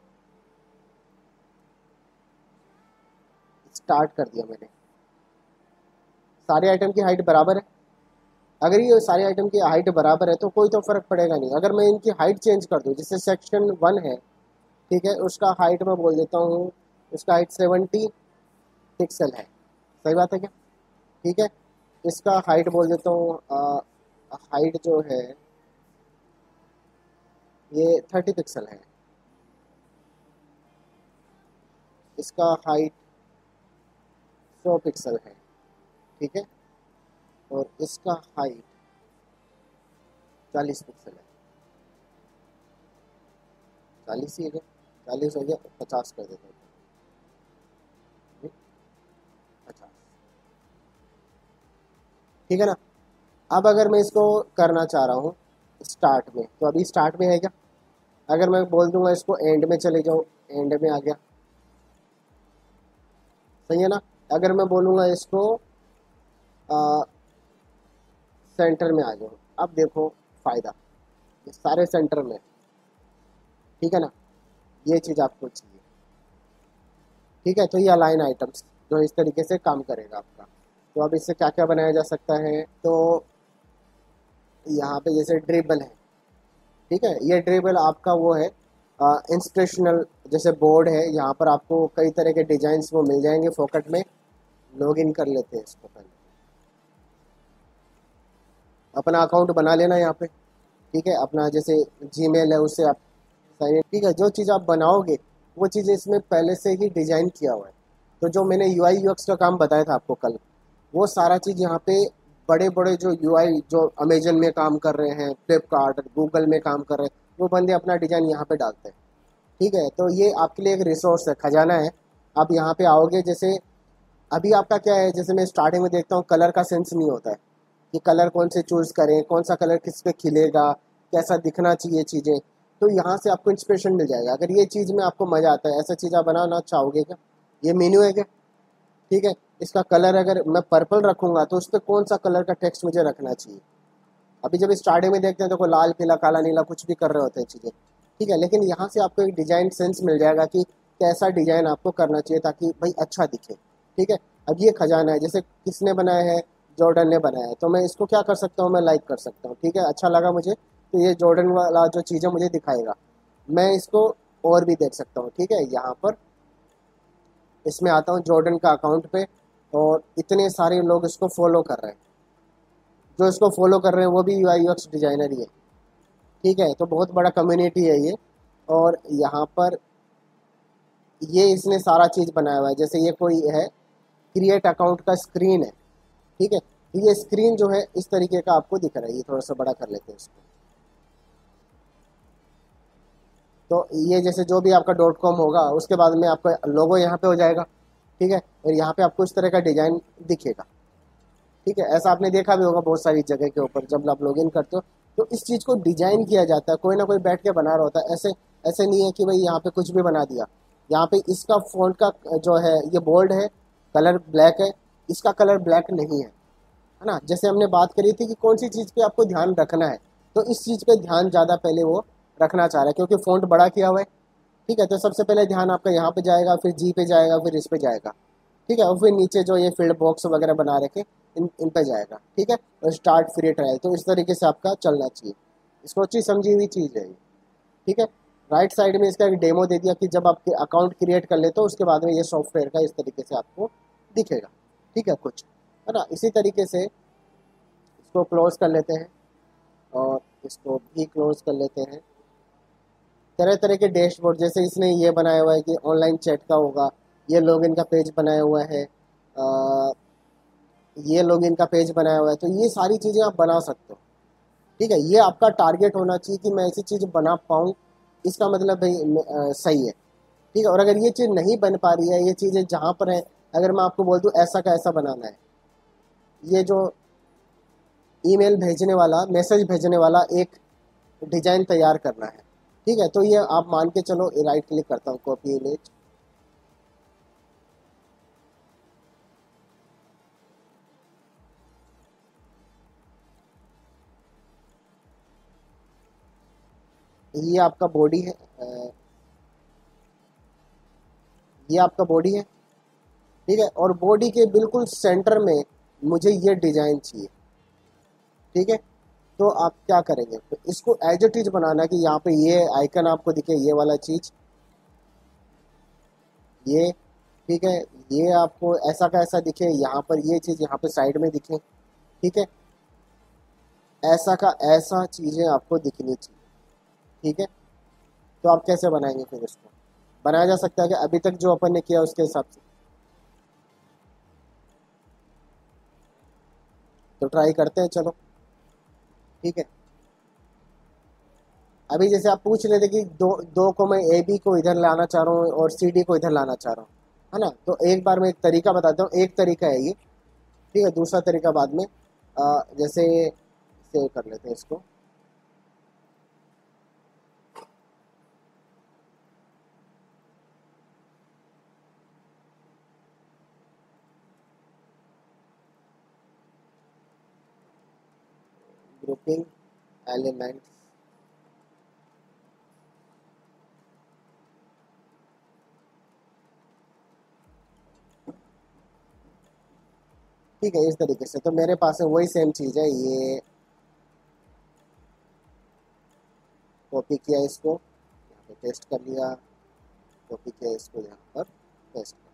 स्टार्ट कर दिया मैंने, सारे आइटम की हाइट बराबर है। अगर ये सारे आइटम की हाइट बराबर है तो कोई तो फर्क पड़ेगा नहीं। अगर मैं इनकी हाइट चेंज कर दूँ, जैसे सेक्शन 1 है, ठीक है, उसका हाइट मैं बोल देता हूँ, उसका हाइट 70 पिक्सल है, सही बात है क्या? ठीक है। इसका हाइट बोल देता हूँ, हाइट जो है ये 30 पिक्सल है। इसका हाइट 100 पिक्सल है, ठीक है। और इसका हाइट 40 पिक्सल है। 40 ही है, 40 हो गया, 50 कर देते हैं। 50, ठीक है ना। अब अगर मैं इसको करना चाह रहा हूँ स्टार्ट में, तो अभी स्टार्ट में है क्या? अगर मैं बोल दूंगा इसको एंड में चले जाओ, एंड में आ गया, सही है ना। अगर मैं बोलूँगा इसको सेंटर में आ जाओ, अब देखो फ़ायदा, ये सारे सेंटर में, ठीक है ना। ये चीज़ आपको चाहिए, ठीक है। तो ये अलाइन आइटम्स जो इस तरीके से काम करेगा आपका। तो अब इससे क्या क्या बनाया जा सकता है, तो यहाँ पे जैसे ड्रिबल है, ठीक है। ये ड्रिबल आपका वो है इंस्पिरेशनल, जैसे बोर्ड है, यहाँ पर आपको कई तरह के डिजाइन वो मिल जाएंगे फोकट में। लॉग इन कर लेते हैं इसको पहले, अपना अकाउंट बना लेना यहाँ पे, ठीक है। अपना जैसे जीमेल है उससे आप साइन इन, ठीक है। जो चीज़ आप बनाओगे वो चीज़ इसमें पहले से ही डिजाइन किया हुआ है। तो जो मैंने यूआई यूएक्स का काम बताया था आपको कल, वो सारा चीज़ यहाँ पे बड़े बड़े जो यूआई जो अमेजन में काम कर रहे हैं, फ्लिपकार्ट गूगल में काम कर रहे हैं, वो बंदे अपना डिजाइन यहाँ पे डालते हैं, ठीक है। तो ये आपके लिए एक रिसोर्स है, खजाना है। आप यहाँ पे आओगे, जैसे अभी आपका क्या है, जैसे मैं स्टार्टिंग में देखता हूँ कलर का सेंस नहीं होता है कि कलर कौन से चूज़ करें, कौन सा कलर किस पे खिलेगा, कैसा दिखना चाहिए चीज़ें। तो यहाँ से आपको इंस्पिरेशन मिल जाएगा। अगर ये चीज़ में आपको मज़ा आता है, ऐसा चीज़ आप बनाना चाहोगे क्या? ये मेन्यू है क्या, ठीक है। इसका कलर अगर मैं पर्पल रखूँगा तो उस पर कौन सा कलर का टेक्स्ट मुझे रखना चाहिए। अभी जब स्टार्टिंग में देखते हैं तो कोई लाल पीला काला नीला कुछ भी कर रहे होते हैं चीज़ें, ठीक है। लेकिन यहाँ से आपको एक डिजाइन सेंस मिल जाएगा कि कैसा डिजाइन आपको करना चाहिए ताकि भाई अच्छा दिखे, ठीक है। अब ये खजाना है, जैसे किसने बनाया है, जॉर्डन ने बनाया है, तो मैं इसको क्या कर सकता हूँ, मैं लाइक कर सकता हूँ, ठीक है। अच्छा लगा मुझे, तो ये जॉर्डन वाला जो चीज़ है मुझे दिखाएगा। मैं इसको और भी देख सकता हूँ, ठीक है। यहाँ पर इसमें आता हूँ जॉर्डन का अकाउंट पे, और इतने सारे लोग इसको फॉलो कर रहे हैं। जो इसको फॉलो कर रहे हैं वो भी यूआई यूएक्स डिजाइनर ही है, ठीक है। तो बहुत बड़ा कम्युनिटी है ये। और यहाँ पर ये इसने सारा चीज़ बनाया हुआ है, जैसे ये कोई है क्रिएट अकाउंट का स्क्रीन है, ठीक है। तो ये स्क्रीन जो है इस तरीके का आपको दिख रहा है, ये थोड़ा सा बड़ा कर लेते हैं इसको। तो ये जैसे जो भी आपका डॉट कॉम होगा उसके बाद में आपका लोगो यहाँ पे हो जाएगा, ठीक है। और यहाँ पे आपको इस तरह का डिजाइन दिखेगा, ठीक है। ऐसा आपने देखा भी होगा बहुत सारी जगह के ऊपर, जब आप लॉग इन करते हो तो इस चीज़ को डिजाइन किया जाता है, कोई ना कोई बैठ के बना रहा होता है। ऐसे ऐसे नहीं है कि भाई यहाँ पे कुछ भी बना दिया। यहाँ पे इसका फ़ॉन्ट का जो है ये बोल्ड है, कलर ब्लैक है, इसका कलर ब्लैक नहीं है ना। जैसे हमने बात करी थी कि कौन सी चीज़ पे आपको ध्यान रखना है, तो इस चीज़ पे ध्यान ज़्यादा पहले वो रखना चाह रहा है, क्योंकि फ़ॉन्ट बड़ा किया हुआ है, ठीक है। तो सबसे पहले ध्यान आपका यहाँ पे जाएगा, फिर जी पे जाएगा, फिर इस पे जाएगा, ठीक है। और फिर नीचे जो ये फील्ड बॉक्स वगैरह बना रखे इन पे जाएगा, ठीक है। और स्टार्ट फ्री ट्रायल, तो इस तरीके से आपका चलना चाहिए। सोची समझी हुई चीज़ है ये, ठीक है। राइट साइड में इसका एक डेमो दे दिया कि जब आप अकाउंट क्रिएट कर लेते हो उसके बाद में ये सॉफ्टवेयर का इस तरीके से आपको दिखेगा, ठीक है कुछ, है ना। इसी तरीके से इसको क्लोज कर लेते हैं और इसको भी क्लोज कर लेते हैं। तरह तरह के डैशबोर्ड, जैसे इसने ये बनाया हुआ है कि ऑनलाइन चैट का होगा, ये लॉगिन का पेज बनाया हुआ है, ये लॉगिन का पेज बनाया हुआ है, तो ये सारी चीज़ें आप बना सकते हो, ठीक है। ये आपका टारगेट होना चाहिए कि मैं ऐसी चीज़ बना पाऊँ, इसका मतलब भाई सही है, ठीक है। और अगर ये चीज़ नहीं बन पा रही है, ये चीज़ें जहाँ पर है, अगर मैं आपको बोल दूँ ऐसा का ऐसा बनाना है, ये जो ईमेल भेजने वाला, मैसेज भेजने वाला एक डिजाइन तैयार करना है, ठीक है। तो ये आप मान के चलो, राइट क्लिक करता हूँ, कॉपी इमेज, ये आपका बॉडी है, ये आपका बॉडी है, ठीक है। और बॉडी के बिल्कुल सेंटर में मुझे ये डिजाइन चाहिए, ठीक है। तो आप क्या करेंगे, तो इसको एज इट इज बनाना कि यहाँ पे ये आइकन आपको दिखे, ये वाला चीज, ये, ठीक है। ये आपको ऐसा का ऐसा दिखे, यहाँ पर ये चीज़ यहाँ पे साइड में दिखे, ठीक है, ऐसा का ऐसा चीज़ें आपको दिखनी चाहिए। ठीक है, तो आप कैसे बनाएंगे फिर इसको? बनाया जा सकता है कि अभी तक जो अपन ने किया उसके हिसाब से? तो ट्राई करते हैं, चलो। ठीक है, अभी जैसे आप पूछ रहे थे कि दो दो को मैं ए बी को इधर लाना चाह रहा हूँ और सी डी को इधर लाना चाह रहा हूँ, है ना? तो एक बार मैं एक तरीका बताता हूँ, एक तरीका है ये। ठीक है, दूसरा तरीका बाद में। जैसे सेव कर लेते हैं इसको। ग्रुपिंग एलिमेंट्स, ठीक है, इस तरीके से। तो मेरे पास है वही सेम चीज़ है, ये कॉपी किया इसको, यहाँ पे पेस्ट कर लिया, कॉपी किया इसको यहाँ पर पेस्ट कर।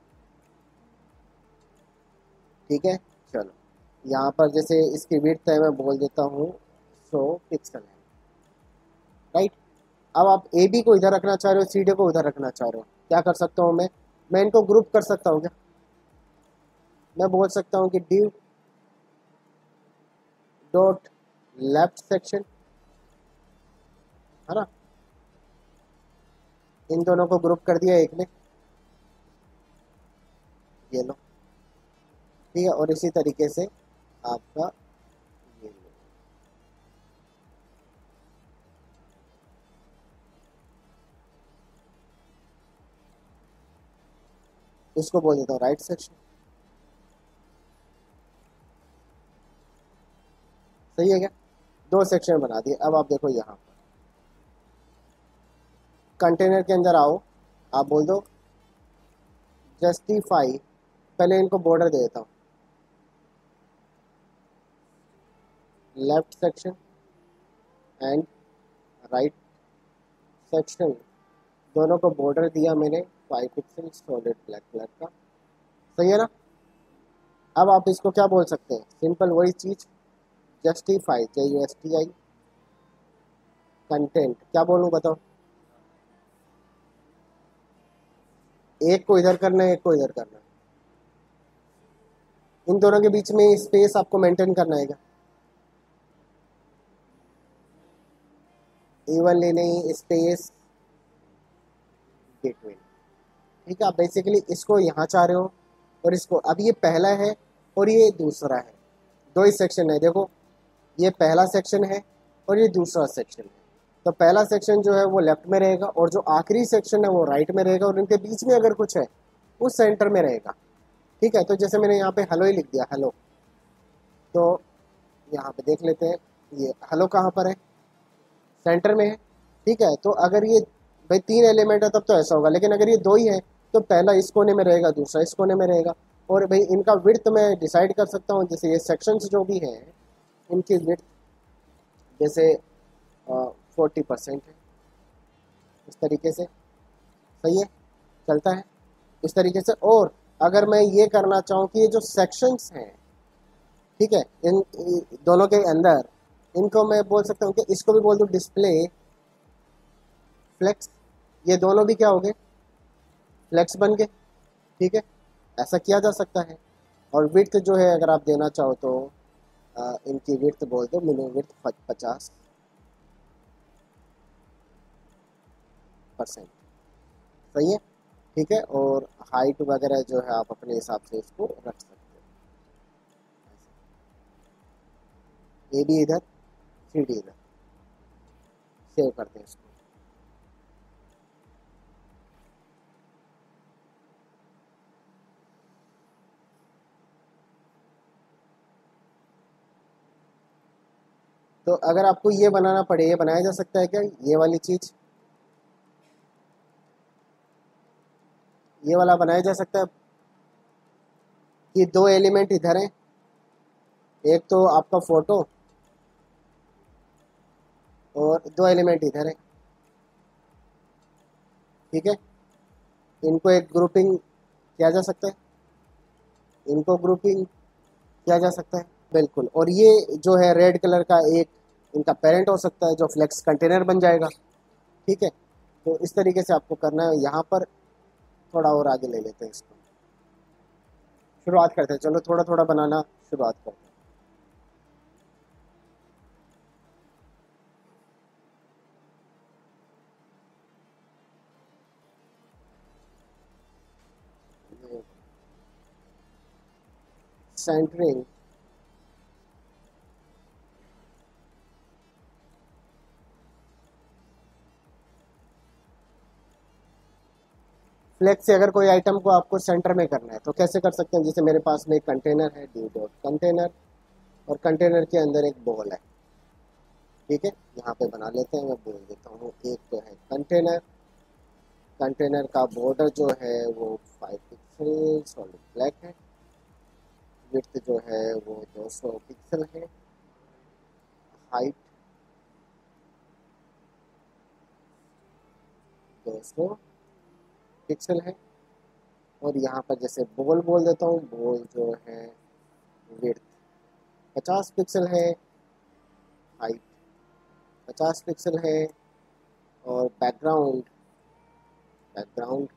ठीक है, चलो। यहाँ पर जैसे इसकी विड्थ है, मैं बोल देता हूँ 100 पिक्सल है, राइट? अब आप ए बी को इधर रखना चाह रहे हो, सी डी को उधर रखना चाह रहे हो, क्या कर सकता हूँ मैं इनको ग्रुप कर सकता हूँ क्या? मैं बोल सकता हूँ कि div डॉट लेफ्ट सेक्शन, है ना? इन दोनों को ग्रुप कर दिया एक में, ये लो। ठीक है, और इसी तरीके से आपका ये लो। इसको बोल देता हूँ राइट सेक्शन। सही है क्या? दो सेक्शन बना दिए। अब आप देखो यहाँ पर कंटेनर के अंदर आओ, आप बोल दो जस्टिफाई, पहले इनको बॉर्डर दे देता हूँ, left section and right section, दोनों को बॉर्डर दिया मैंने 5 पिक्सल सॉलिड ब्लैक कलर का। सही है ना? अब आप इसको क्या बोल सकते हैं? सिंपल वही चीज़, जस्टिफाई, JUSTI, कंटेंट, क्या बोलूँ बताओ? एक को इधर करना है, एक को इधर करना है, इन दोनों के बीच में स्पेस आपको मेंटेन करना है क्या? इवनली नहीं, स्पेस बिटवीन। ठीक है, आप बेसिकली इसको यहाँ चाह रहे हो और इसको। अब ये पहला है और ये दूसरा है, दो ही सेक्शन है, देखो। ये पहला सेक्शन है और ये दूसरा सेक्शन है। तो पहला सेक्शन जो है वो लेफ्ट में रहेगा और जो आखिरी सेक्शन है वो राइट में रहेगा, और इनके बीच में अगर कुछ है वो सेंटर में रहेगा। ठीक है, तो जैसे मैंने यहाँ पे हेलो ही लिख दिया, हेलो। तो यहाँ पे देख लेते हैं, ये हेलो कहाँ पर है? सेंटर में है। ठीक है, तो अगर ये भाई तीन एलिमेंट है तब तो ऐसा होगा, लेकिन अगर ये दो ही है तो पहला इस कोने में रहेगा, दूसरा इस कोने में रहेगा। और भाई इनका विड्थ मैं डिसाइड कर सकता हूँ, जैसे ये सेक्शंस जो भी हैं इनकी विड्थ जैसे 40% है, इस तरीके से। सही है, चलता है इस तरीके से। और अगर मैं ये करना चाहूँ कि ये जो सेक्शंस हैं, ठीक है, इन दोनों के अंदर, इनको मैं बोल सकता हूँ कि इसको भी बोल दूँ डिस्प्ले फ्लेक्स, ये दोनों भी क्या हो गए? फ्लेक्स बन गए। ठीक है, ऐसा किया जा सकता है। और विड्थ जो है अगर आप देना चाहो तो इनकी विड्थ बोल दो मिनिमम विड्थ 50%। सही है, ठीक है। और हाइट वगैरह जो है आप अपने हिसाब से इसको रख सकते हो। ए बी इधर, सी डी इधर, सेव करते हैं इसको। तो अगर आपको ये बनाना पड़े, ये बनाया जा सकता है क्या, ये वाली चीज़? ये वाला बनाया जा सकता है कि दो एलिमेंट इधर हैं, एक तो आपका फोटो और दो एलिमेंट इधर है। ठीक है, इनको एक ग्रुपिंग किया जा सकता है, इनको ग्रुपिंग किया जा सकता है। बिल्कुल। और ये जो है रेड कलर का एक इनका पेरेंट हो सकता है जो फ्लेक्स कंटेनर बन जाएगा। ठीक है, तो इस तरीके से आपको करना है। यहाँ पर थोड़ा और आगे ले लेते हैं इसको, शुरुआत करते हैं। चलो थोड़ा थोड़ा बनाना शुरुआत करते हैं। सेंटरिंग, फ्लेक्स से अगर कोई आइटम को आपको सेंटर में करना है तो कैसे कर सकते हैं? जैसे मेरे पास में एक कंटेनर है, डी डॉट कंटेनर, और कंटेनर के अंदर एक बॉल है। ठीक है, यहाँ पे बना लेते हैं। मैं बोल देता हूँ एक तो है कंटेनर, कंटेनर का बॉर्डर जो है वो 5 पिक्सल सॉलिड ब्लैक है, विड्थ जो है वो 200 पिक्सल है, हाइट 200 पिक्सल है, और यहाँ पर जैसे बॉल बोल देता हूँ, बॉल जो है विड्थ 50 पिक्सल है, हाइट 50 पिक्सल है, और बैकग्राउंड, बैकग्राउंड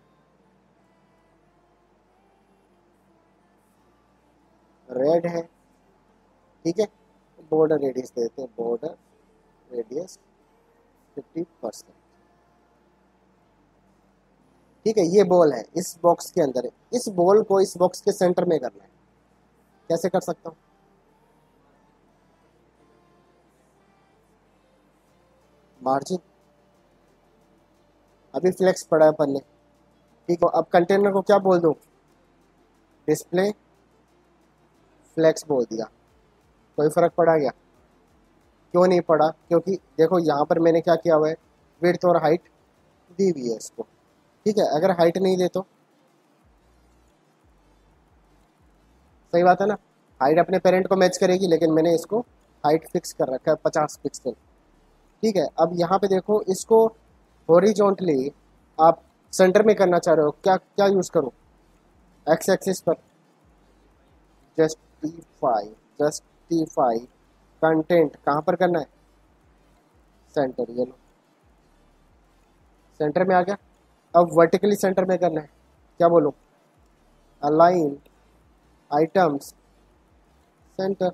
रेड है। ठीक है, बॉर्डर रेडियस देते हैं, बॉर्डर रेडियस 50%। ठीक है, ये बॉल है इस बॉक्स के अंदर है। इस बॉल को इस बॉक्स के सेंटर में करना है। कैसे कर सकता हूँ? मार्जिन अभी फ्लेक्स पड़ा है अपन ने। ठीक है, अब कंटेनर को क्या बोल दूँ? डिस्प्ले फ्लेक्स बोल दिया। कोई फर्क पड़ा क्या? क्यों नहीं पड़ा? क्योंकि देखो यहाँ पर मैंने क्या किया हुआ है, विड्थ और हाइट दी हुई है इसको। ठीक है, अगर हाइट नहीं दे तो सही बात है ना, हाइट अपने पेरेंट को मैच करेगी, लेकिन मैंने इसको हाइट फिक्स कर रखा है 50 पिक्सल। ठीक है, अब यहाँ पे देखो इसको हॉरिजॉन्टली आप सेंटर में करना चाह रहे हो, क्या क्या यूज़ करो? एक्स एक्सिस पर जस्टिफाई, जस्टिफाई कंटेंट कहाँ पर करना है? सेंटर, ये लो सेंटर में आ गया। अब वर्टिकली सेंटर में करना है, क्या बोलो? Align items centre.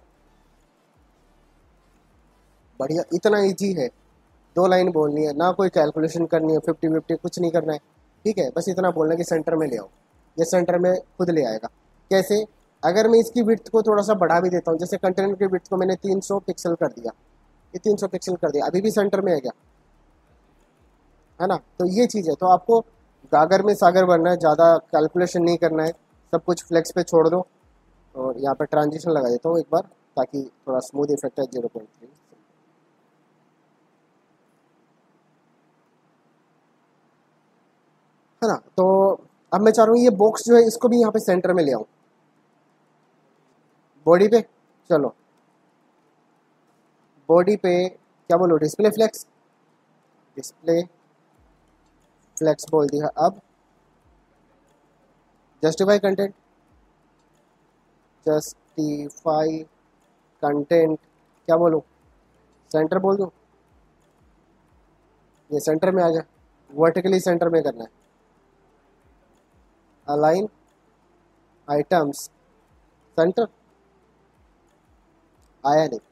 बढ़िया, इतना इजी है। 2 लाइन बोलनी है, ना कोई कैलकुलेशन करनी है, 50-50 कुछ नहीं करना है। ठीक है, बस इतना बोलना है कि सेंटर में ले आओ, ये सेंटर में खुद ले आएगा। कैसे? अगर मैं इसकी विड्थ को थोड़ा सा बढ़ा भी देता हूँ, जैसे कंटेनर की विड्थ को मैंने 300 पिक्सल कर दिया, ये 300 पिक्सल कर दिया, अभी भी सेंटर में है क्या? है ना? तो ये चीज़ है। तो आपको गागर में सागर बनना है, ज़्यादा कैलकुलेशन नहीं करना है, सब कुछ फ्लेक्स पे छोड़ दो। और यहाँ पे ट्रांजिशन लगा देता हूँ एक बार, ताकि थोड़ा स्मूथ इफेक्ट है। 0.3, है ना? तो अब मैं चाह रहा हूँ ये बॉक्स जो है इसको भी यहाँ पे सेंटर में ले आऊँ, बॉडी पे। चलो बॉडी पे क्या बोलो? डिस्प्ले फ्लेक्स, डिस्प्ले फ्लेक्स बोल दिया। अब जस्टिफाई कंटेंट, जस्टिफाई कंटेंट क्या बोलूँ? सेंटर बोल दूँ? ये सेंटर में आ गया। वर्टिकली सेंटर में करना है। अलाइन आइटम्स सेंटर, आया नहीं।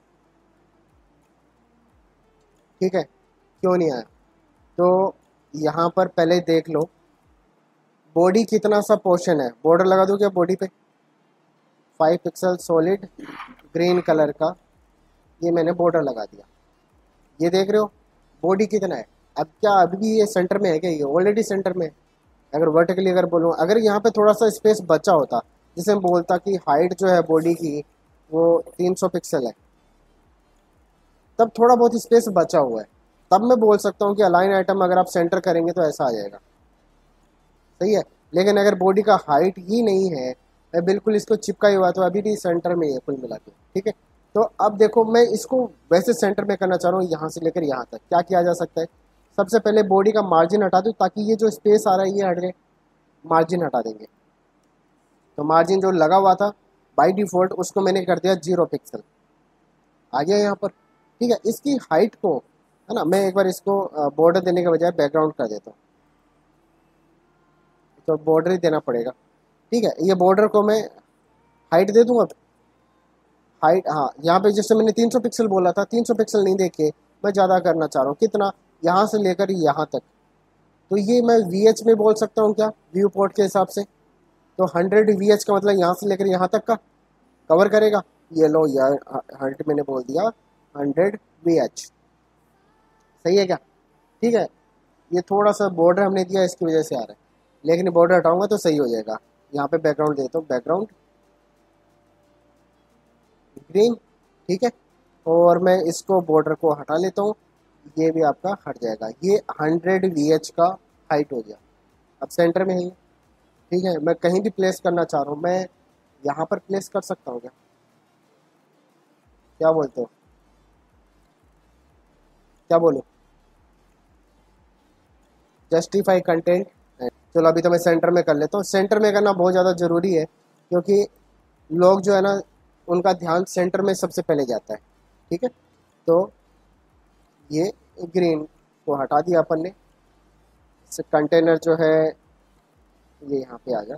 ठीक है, क्यों नहीं आया? तो यहाँ पर पहले देख लो बॉडी कितना सा पोर्शन है। बॉर्डर लगा दूँ क्या बॉडी पे? 5 पिक्सल सॉलिड ग्रीन कलर का, ये मैंने बॉर्डर लगा दिया। ये देख रहे हो बॉडी कितना है? अब क्या अभी भी ये सेंटर में है क्या? ये ऑलरेडी सेंटर में है। अगर वर्टिकली अगर बोलूँ, अगर यहाँ पे थोड़ा सा स्पेस बचा होता, जैसे मैं बोलता कि हाइट जो है बॉडी की वो 300 पिक्सल है, तब थोड़ा बहुत स्पेस बचा हुआ है, तब मैं बोल सकता हूँ कि अलाइन आइटम अगर आप सेंटर करेंगे तो ऐसा आ जाएगा। सही है, लेकिन अगर बॉडी का हाइट ही नहीं है, बिल्कुल इसको चिपका ही हुआ, तो अभी भी सेंटर में ही है कुल मिला के। ठीक है, तो अब देखो मैं इसको वैसे सेंटर में करना चाह रहा हूँ, यहाँ से लेकर यहाँ तक क्या किया जा सकता है? सबसे पहले बॉडी का मार्जिन हटा दूँ, ताकि ये जो स्पेस आ रहा है ये हट जाए। मार्जिन हटा देंगे, तो मार्जिन जो लगा हुआ था बाय डिफ़ॉल्ट उसको मैंने कर दिया 0 पिक्सल, आ गया यहाँ पर। ठीक है, इसकी हाइट को, है ना, मैं एक बार इसको बॉर्डर देने के बजाय बैकग्राउंड कर देता हूँ, तो बॉर्डर ही देना पड़ेगा। ठीक है, ये बॉर्डर को मैं हाइट दे दूंगा। हाइट, हाँ, यहाँ पे जैसे मैंने 300 पिक्सल बोला था, 300 पिक्सल नहीं देखे, मैं ज़्यादा करना चाह रहा हूँ। कितना? यहाँ से लेकर यहाँ तक। तो ये मैं VH में बोल सकता हूँ क्या, व्यू पोर्ट के हिसाब से? तो 100 VH का मतलब यहाँ से लेकर यहाँ तक का कवर करेगा। ये लो यार, 100 मैंने बोल दिया, 100 VH, सही है क्या? ठीक है, ये थोड़ा सा बॉर्डर हमने दिया इसकी वजह से आ रहा है, लेकिन बॉर्डर हटाऊंगा तो सही हो जाएगा। यहाँ पे बैकग्राउंड देता हूँ, बैकग्राउंड ग्रीन। ठीक है, और मैं इसको बॉर्डर को हटा लेता हूँ, ये भी आपका हट जाएगा। ये 100 VH का हाइट हो गया। अब सेंटर में है ये। ठीक है, मैं कहीं भी प्लेस करना चाह रहा हूँ, मैं यहाँ पर प्लेस कर सकता हूँ क्या? क्या बोलते हो, क्या बोलो? Justify content. चलो अभी तो मैं सेंटर में कर लेता हूँ। सेंटर में करना बहुत ज़्यादा ज़रूरी है, क्योंकि लोग जो है ना, उनका ध्यान सेंटर में सबसे पहले जाता है। ठीक है, तो ये ग्रीन को हटा दिया अपन ने। कंटेनर जो है ये यहाँ पे आ गया।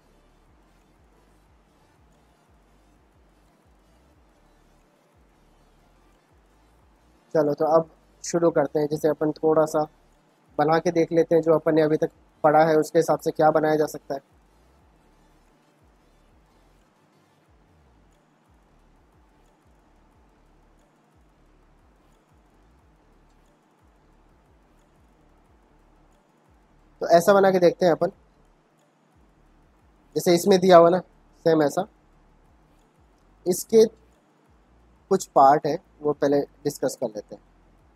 चलो तो अब शुरू करते हैं। जैसे अपन थोड़ा सा बना के देख लेते हैं, जो अपन ने अभी तक पढ़ा है उसके हिसाब से क्या बनाया जा सकता है। तो ऐसा बना के देखते हैं अपन, जैसे इसमें दिया हुआ ना, सेम ऐसा। इसके कुछ पार्ट है वो पहले डिस्कस कर लेते हैं।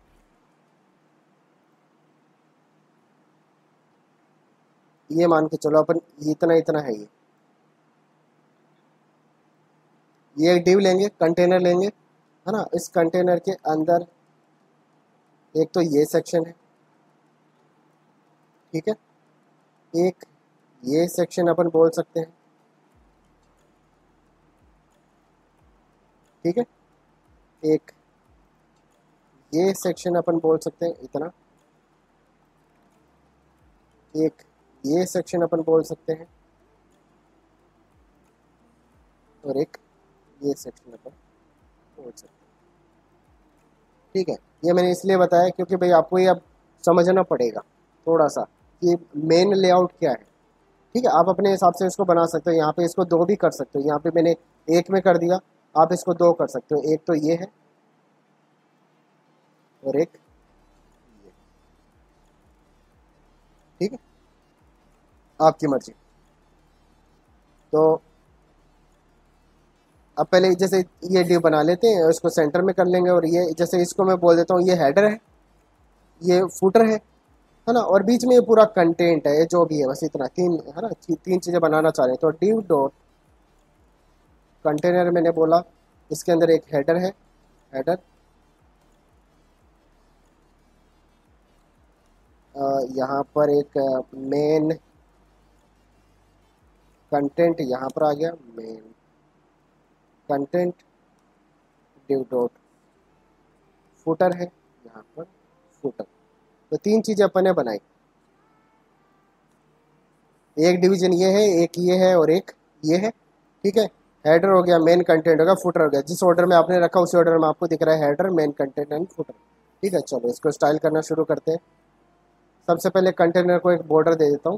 ये मान के चलो अपन, इतना इतना है ये एक डिव लेंगे, कंटेनर लेंगे, है ना। इस कंटेनर के अंदर एक तो ये सेक्शन है, ठीक है, एक ये सेक्शन अपन बोल सकते हैं, ठीक है, एक ये सेक्शन अपन बोल सकते हैं इतना, एक ये सेक्शन अपन बोल सकते हैं, और एक ये सेक्शन अपन बोल सकते हैं। ठीक है, ये मैंने इसलिए बताया क्योंकि भाई आपको ये अब समझना पड़ेगा थोड़ा सा कि मेन लेआउट क्या है। ठीक है, आप अपने हिसाब से इसको बना सकते हो। यहाँ पे इसको दो भी कर सकते हो, यहाँ पे मैंने एक में कर दिया, आप इसको दो कर सकते हो। एक तो ये है और एक ये। ठीक है, आपकी मर्जी। तो अब पहले जैसे ये डिव बना लेते हैं, इसको सेंटर में कर लेंगे, और ये जैसे इसको मैं बोल देता हूँ ये हेडर है, ये फुटर है ना, और बीच में ये पूरा कंटेंट है, जो भी है बस इतना, तीन है ना, तीन चीज़ें बनाना चाह रहे हैं। तो डिव डॉट कंटेनर मैंने बोला, इसके अंदर एक हेडर है, हेडर, यहाँ पर एक मेन कंटेंट यहाँ पर आ गया, main content div dot footer है यहाँ पर, फुटर। तो तीन चीज़ें अपन ने बनाई, एक डिवीजन ये है, एक ये है, और एक ये है। ठीक है, हेडर हो गया, मेन कंटेंट हो गया, फुटर हो गया। जिस ऑर्डर में आपने रखा उसी ऑर्डर में आपको दिख रहा है header, main content and footer. ठीक है, चलो इसको स्टाइल करना शुरू करते हैं। सबसे पहले कंटेनर को एक बॉर्डर दे देता हूँ,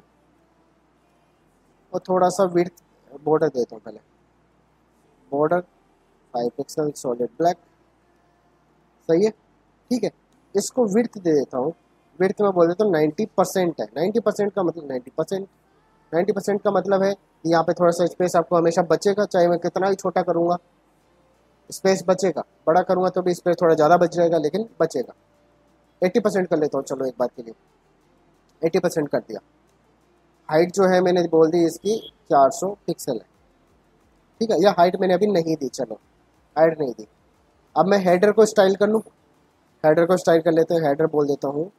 और थोड़ा सा विड्थ बॉर्डर देता हूँ पहले, बॉर्डर 5 पिक्सल सॉलिड ब्लैक, सही है। ठीक है, इसको विड्थ दे देता हूँ, विड्थ में बोल देता हूँ 90% है। 90% का मतलब 90%, 90% का मतलब है कि यहाँ पे थोड़ा सा स्पेस आपको हमेशा बचेगा, चाहे मैं कितना ही छोटा करूँगा स्पेस बचेगा, बड़ा करूँगा तो भी स्पेस थोड़ा ज़्यादा बच जाएगा, लेकिन बचेगा। 80% कर लेता हूँ, चलो एक बात के लिए 80% कर दिया। हाइट जो है मैंने बोल दी इसकी 400 पिक्सल है। ठीक है, यह हाइट मैंने अभी नहीं दी, चलो हाइट नहीं दी। अब मैं हेडर को स्टाइल कर लूँ, हेडर को स्टाइल कर लेते हैं। हेडर बोल देता हूँ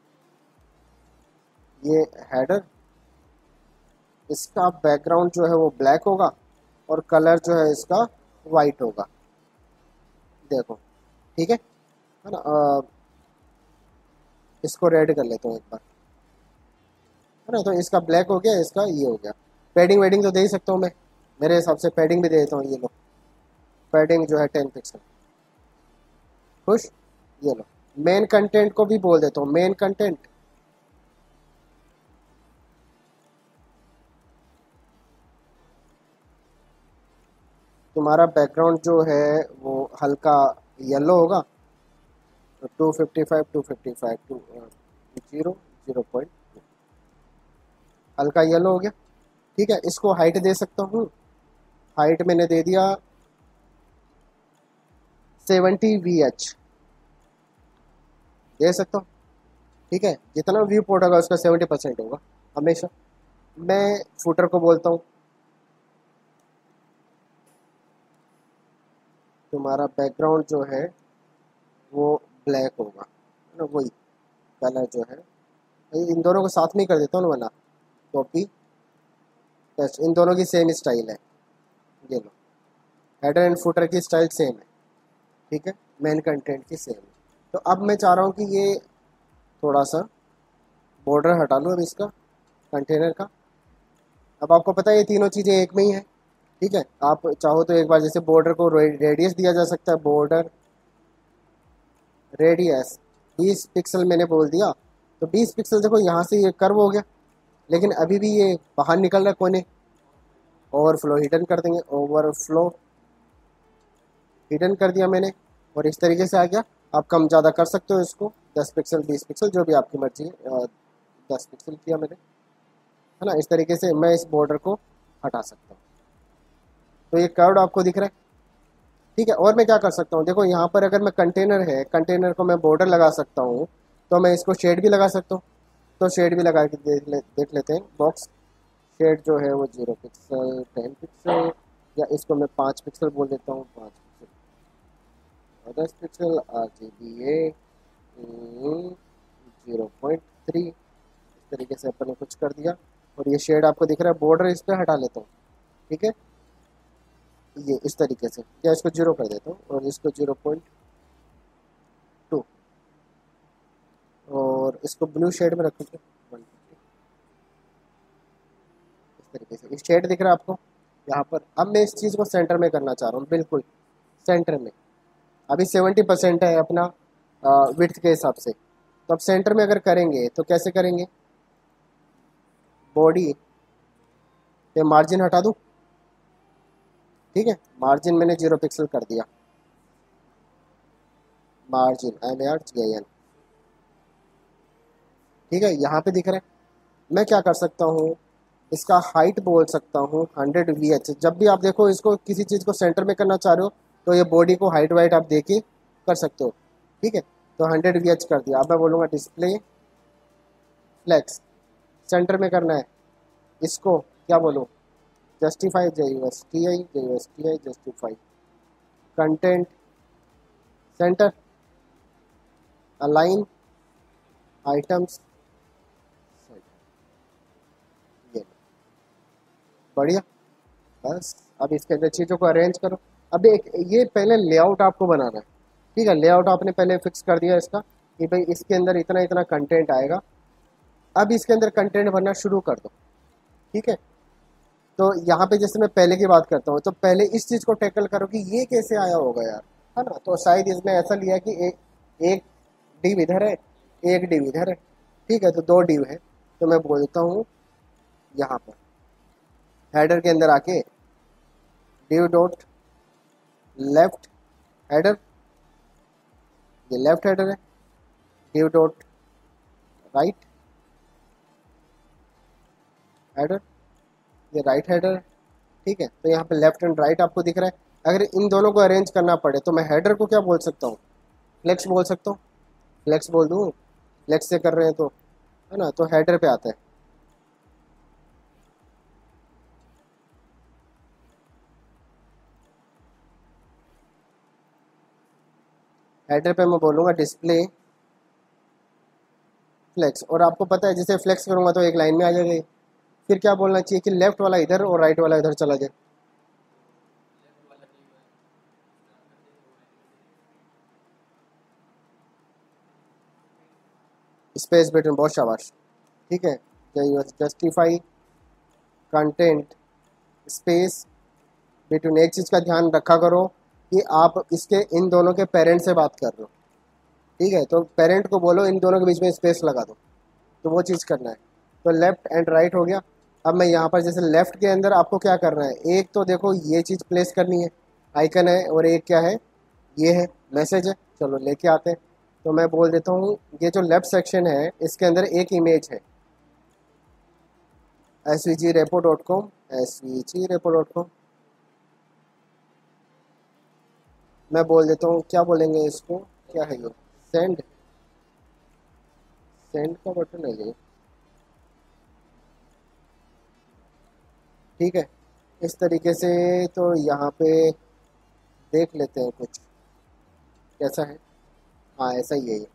ये हेडर, इसका बैकग्राउंड जो है वो ब्लैक होगा, और कलर जो है इसका वाइट होगा, देखो, ठीक है ना। इसको रेड कर लेता हूँ एक बार, है ना। तो इसका ब्लैक हो गया, इसका ये हो गया। पैडिंग वेडिंग तो दे ही सकता हूँ मैं, मेरे हिसाब से पैडिंग भी दे देता हूँ। ये लो, पैडिंग जो है 10 पिक्सल, खुश। ये लो, मेन कंटेंट को भी बोल देता हूँ, मेन कंटेंट। तुम्हारा बैकग्राउंड जो है वो हल्का येलो होगा, तो 255 255 टू 0 0.2, हल्का येलो हो गया, ठीक है। इसको हाइट दे सकता हूँ, हाइट मैंने दे दिया 70 VH दे सकता हूँ, ठीक है। जितना व्यू पोर्ट होगा उसका 70% होगा हमेशा। मैं फुटर को बोलता हूँ तुम्हारा बैकग्राउंड जो है वो ब्लैक होगा, है ना, वही कलर जो है। इन दोनों को साथ में ही कर देता हूँ ना, वरना कॉपी पेस्ट, इन दोनों की सेम स्टाइल है। ये लो, हेडर एंड फुटर की स्टाइल सेम है, ठीक है, मेन कंटेंट की सेम है। तो अब मैं चाह रहा हूँ कि ये थोड़ा सा बॉर्डर हटा लूँ अब इसका, कंटेनर का। अब आपको पता है ये तीनों चीज़ें एक में ही है, ठीक है। आप चाहो तो एक बार जैसे बॉर्डर को रेडियस दिया जा सकता है, बॉर्डर रेडियस 20 पिक्सल मैंने बोल दिया, तो 20 पिक्सल देखो यहाँ से ये कर्व हो गया, लेकिन अभी भी ये बाहर निकल रहा है कोने। ओवरफ्लो हिडन कर देंगे, ओवरफ्लो हिडन कर दिया मैंने, और इस तरीके से आ गया। आप कम ज़्यादा कर सकते हो इसको, 10 पिक्सल 20 पिक्सल जो भी आपकी मर्जी है। 10 पिक्सल किया मैंने, है ना। इस तरीके से मैं इस बॉर्डर को हटा सकता हूँ। तो ये कर्व आपको दिख रहा है, ठीक है। और मैं क्या कर सकता हूँ, देखो यहाँ पर अगर मैं कंटेनर है, कंटेनर को मैं बॉर्डर लगा सकता हूँ, तो मैं इसको शेड भी लगा सकता हूँ। तो शेड भी लगा के देख लेते हैं। बॉक्स शेड जो है वो 0 पिक्सल 10 पिक्सल, या इसको मैं 5 पिक्सल बोल देता हूँ, 5 पिक्सल और 10 पिक्सल। RGBA 0.3, इस तरीके से अपन ने कुछ कर दिया। और ये शेड आपको दिख रहा है, बॉर्डर इस पर हटा लेता हूँ, ठीक है, ये इस तरीके से, या इसको 0 कर देता हूँ और इसको 0.2, और इसको ब्लू शेड में रखूँगा 150, इस तरीके से। इस शेड दिख रहा है आपको यहाँ पर। अब मैं इस चीज़ को सेंटर में करना चाह रहा हूँ, बिल्कुल सेंटर में। अभी 70% है अपना विड्थ के हिसाब से, तो अब सेंटर में अगर करेंगे तो कैसे करेंगे, बॉडी पे मार्जिन हटा दूँ, ठीक है। मार्जिन मैंने 0 पिक्सल कर दिया, मार्जिन MARGIN, ठीक है, यहाँ पे दिख रहा है। मैं क्या कर सकता हूँ, इसका हाइट बोल सकता हूँ 100 VH। जब भी आप देखो इसको किसी चीज़ को सेंटर में करना चाह रहे हो, तो ये बॉडी को हाइट वाइट आप दे के कर सकते हो, ठीक है। तो 100 VH कर दिया। अब मैं बोलूँगा डिस्प्ले फ्लेक्स, सेंटर में करना है, इसको क्या बोलूँ, justify JUSTI justify content centre, align items, ये बढ़िया। बस अब इसके अंदर चीज़ों को अरेंज करो। अब एक ये पहले लेआउट आपको बनाना है, ठीक है। लेआउट आपने पहले फिक्स कर दिया इसका कि भाई इसके अंदर इतना इतना कंटेंट आएगा। अब इसके अंदर कंटेंट भरना शुरू कर दो, ठीक है। तो यहाँ पे जैसे मैं पहले की बात करता हूँ, तो पहले इस चीज़ को टैकल करो कि ये कैसे आया होगा यार, है ना। तो शायद इसमें ऐसा लिया कि एक डिव इधर है, एक डिव इधर है, ठीक है। तो 2 डिव है, तो मैं बोलता हूँ यहाँ पर हेडर के अंदर आके डिव डॉट लेफ्ट हेडर, ये लेफ्ट हेडर है। डिव डॉट राइट हेडर, ये राइट हेडर है, ठीक है। तो यहाँ पे लेफ्ट एंड राइट आपको दिख रहा है। अगर इन दोनों को अरेंज करना पड़े तो मैं हेडर को क्या बोल सकता हूँ, फ्लेक्स बोल सकता हूँ, फ्लेक्स बोल दूँ, फ्लेक्स से कर रहे हैं तो, है ना। तो हेडर पे आता है, हेडर पे मैं बोलूँगा डिस्प्ले फ्लेक्स। और आपको पता है जैसे फ्लेक्स करूँगा तो एक लाइन में आ जाएगी। फिर क्या बोलना चाहिए कि लेफ्ट वाला इधर और राइट वाला इधर चला जाए, स्पेस बिटवीन, बहुत शाबाश, ठीक है। Justify content space between. एक चीज़ का ध्यान रखा करो कि आप इसके इन दोनों के पेरेंट से बात कर रहे हो, ठीक है, तो पेरेंट को बोलो इन दोनों के बीच में स्पेस लगा दो, तो वो चीज़ करना है। तो लेफ्ट एंड राइट हो गया। अब मैं यहाँ पर जैसे लेफ्ट के अंदर आपको क्या करना है, एक तो देखो ये चीज़ प्लेस करनी है, आइकन है, और एक क्या है, ये है मैसेज है। चलो लेके आते हैं। तो मैं बोल देता हूँ ये जो लेफ्ट सेक्शन है इसके अंदर एक इमेज है, svgrepo.com, svgrepo.com। मैं बोल देता हूँ, क्या बोलेंगे इसको, क्या है ये, सेंड, सेंड का बटन है ये, ठीक है। इस तरीके से तो यहाँ पे देख लेते हैं कुछ कैसा है। हाँ ऐसा ही है ये।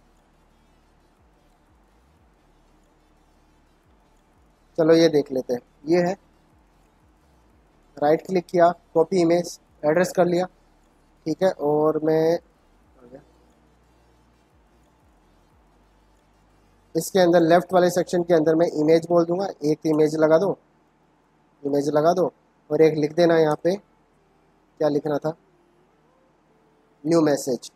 चलो ये देख लेते हैं, ये है। राइट क्लिक किया, कॉपी इमेज, एड्रेस कर लिया, ठीक है। और मैं इसके अंदर लेफ्ट वाले सेक्शन के अंदर मैं इमेज बोल दूंगा, एक इमेज लगा दो, इमेज लगा दो, और एक लिख देना यहाँ पे, क्या लिखना था, न्यू मैसेज,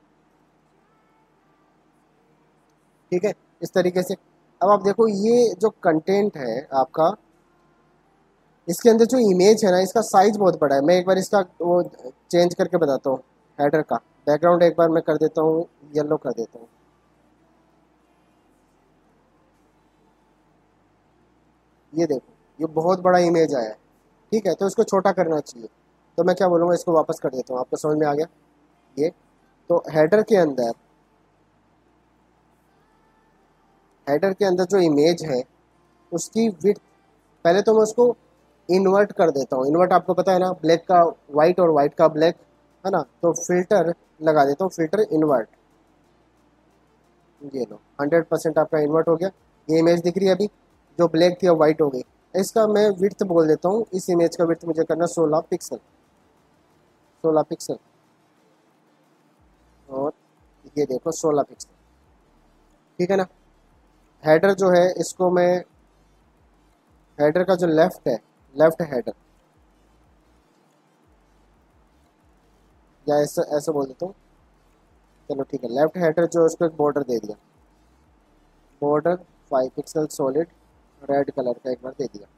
ठीक है। इस तरीके से अब आप देखो ये जो कंटेंट है आपका, इसके अंदर जो इमेज है ना, इसका साइज बहुत बड़ा है। मैं एक बार इसका वो चेंज करके बताता हूँ। हेडर का बैकग्राउंड एक बार मैं कर देता हूँ, येलो कर देता हूँ। ये देखो ये बहुत बड़ा इमेज आया है, ठीक है, तो इसको छोटा करना चाहिए। तो मैं क्या बोलूँगा, इसको वापस कर देता हूँ, आपको समझ में आ गया ये। तो हेडर के अंदर, हेडर के अंदर जो इमेज है उसकी विड्थ, पहले तो मैं उसको इन्वर्ट कर देता हूँ। इन्वर्ट आपको पता है ना, ब्लैक का वाइट और वाइट का ब्लैक, है ना, तो फिल्टर लगा देता हूँ, फिल्टर इन्वर्ट। ये लो 100% आपका इन्वर्ट हो गया। ये इमेज दिख रही है अभी, जो ब्लैक थी अब वाइट हो गई। इसका मैं विड्थ बोल देता हूँ, इस इमेज का विड्थ मुझे करना 16 पिक्सल, 16 पिक्सल। और ये देखो 16 पिक्सल, ठीक है ना। हेडर जो है इसको मैं, हेडर का जो लेफ्ट है, लेफ्ट हेडर, या ऐसा ऐसा बोल देता हूँ, चलो ठीक है, लेफ्ट हेडर जो है उसको एक बॉर्डर दे दिया, border 5 pixel solid red colour का एक बार दे दिया।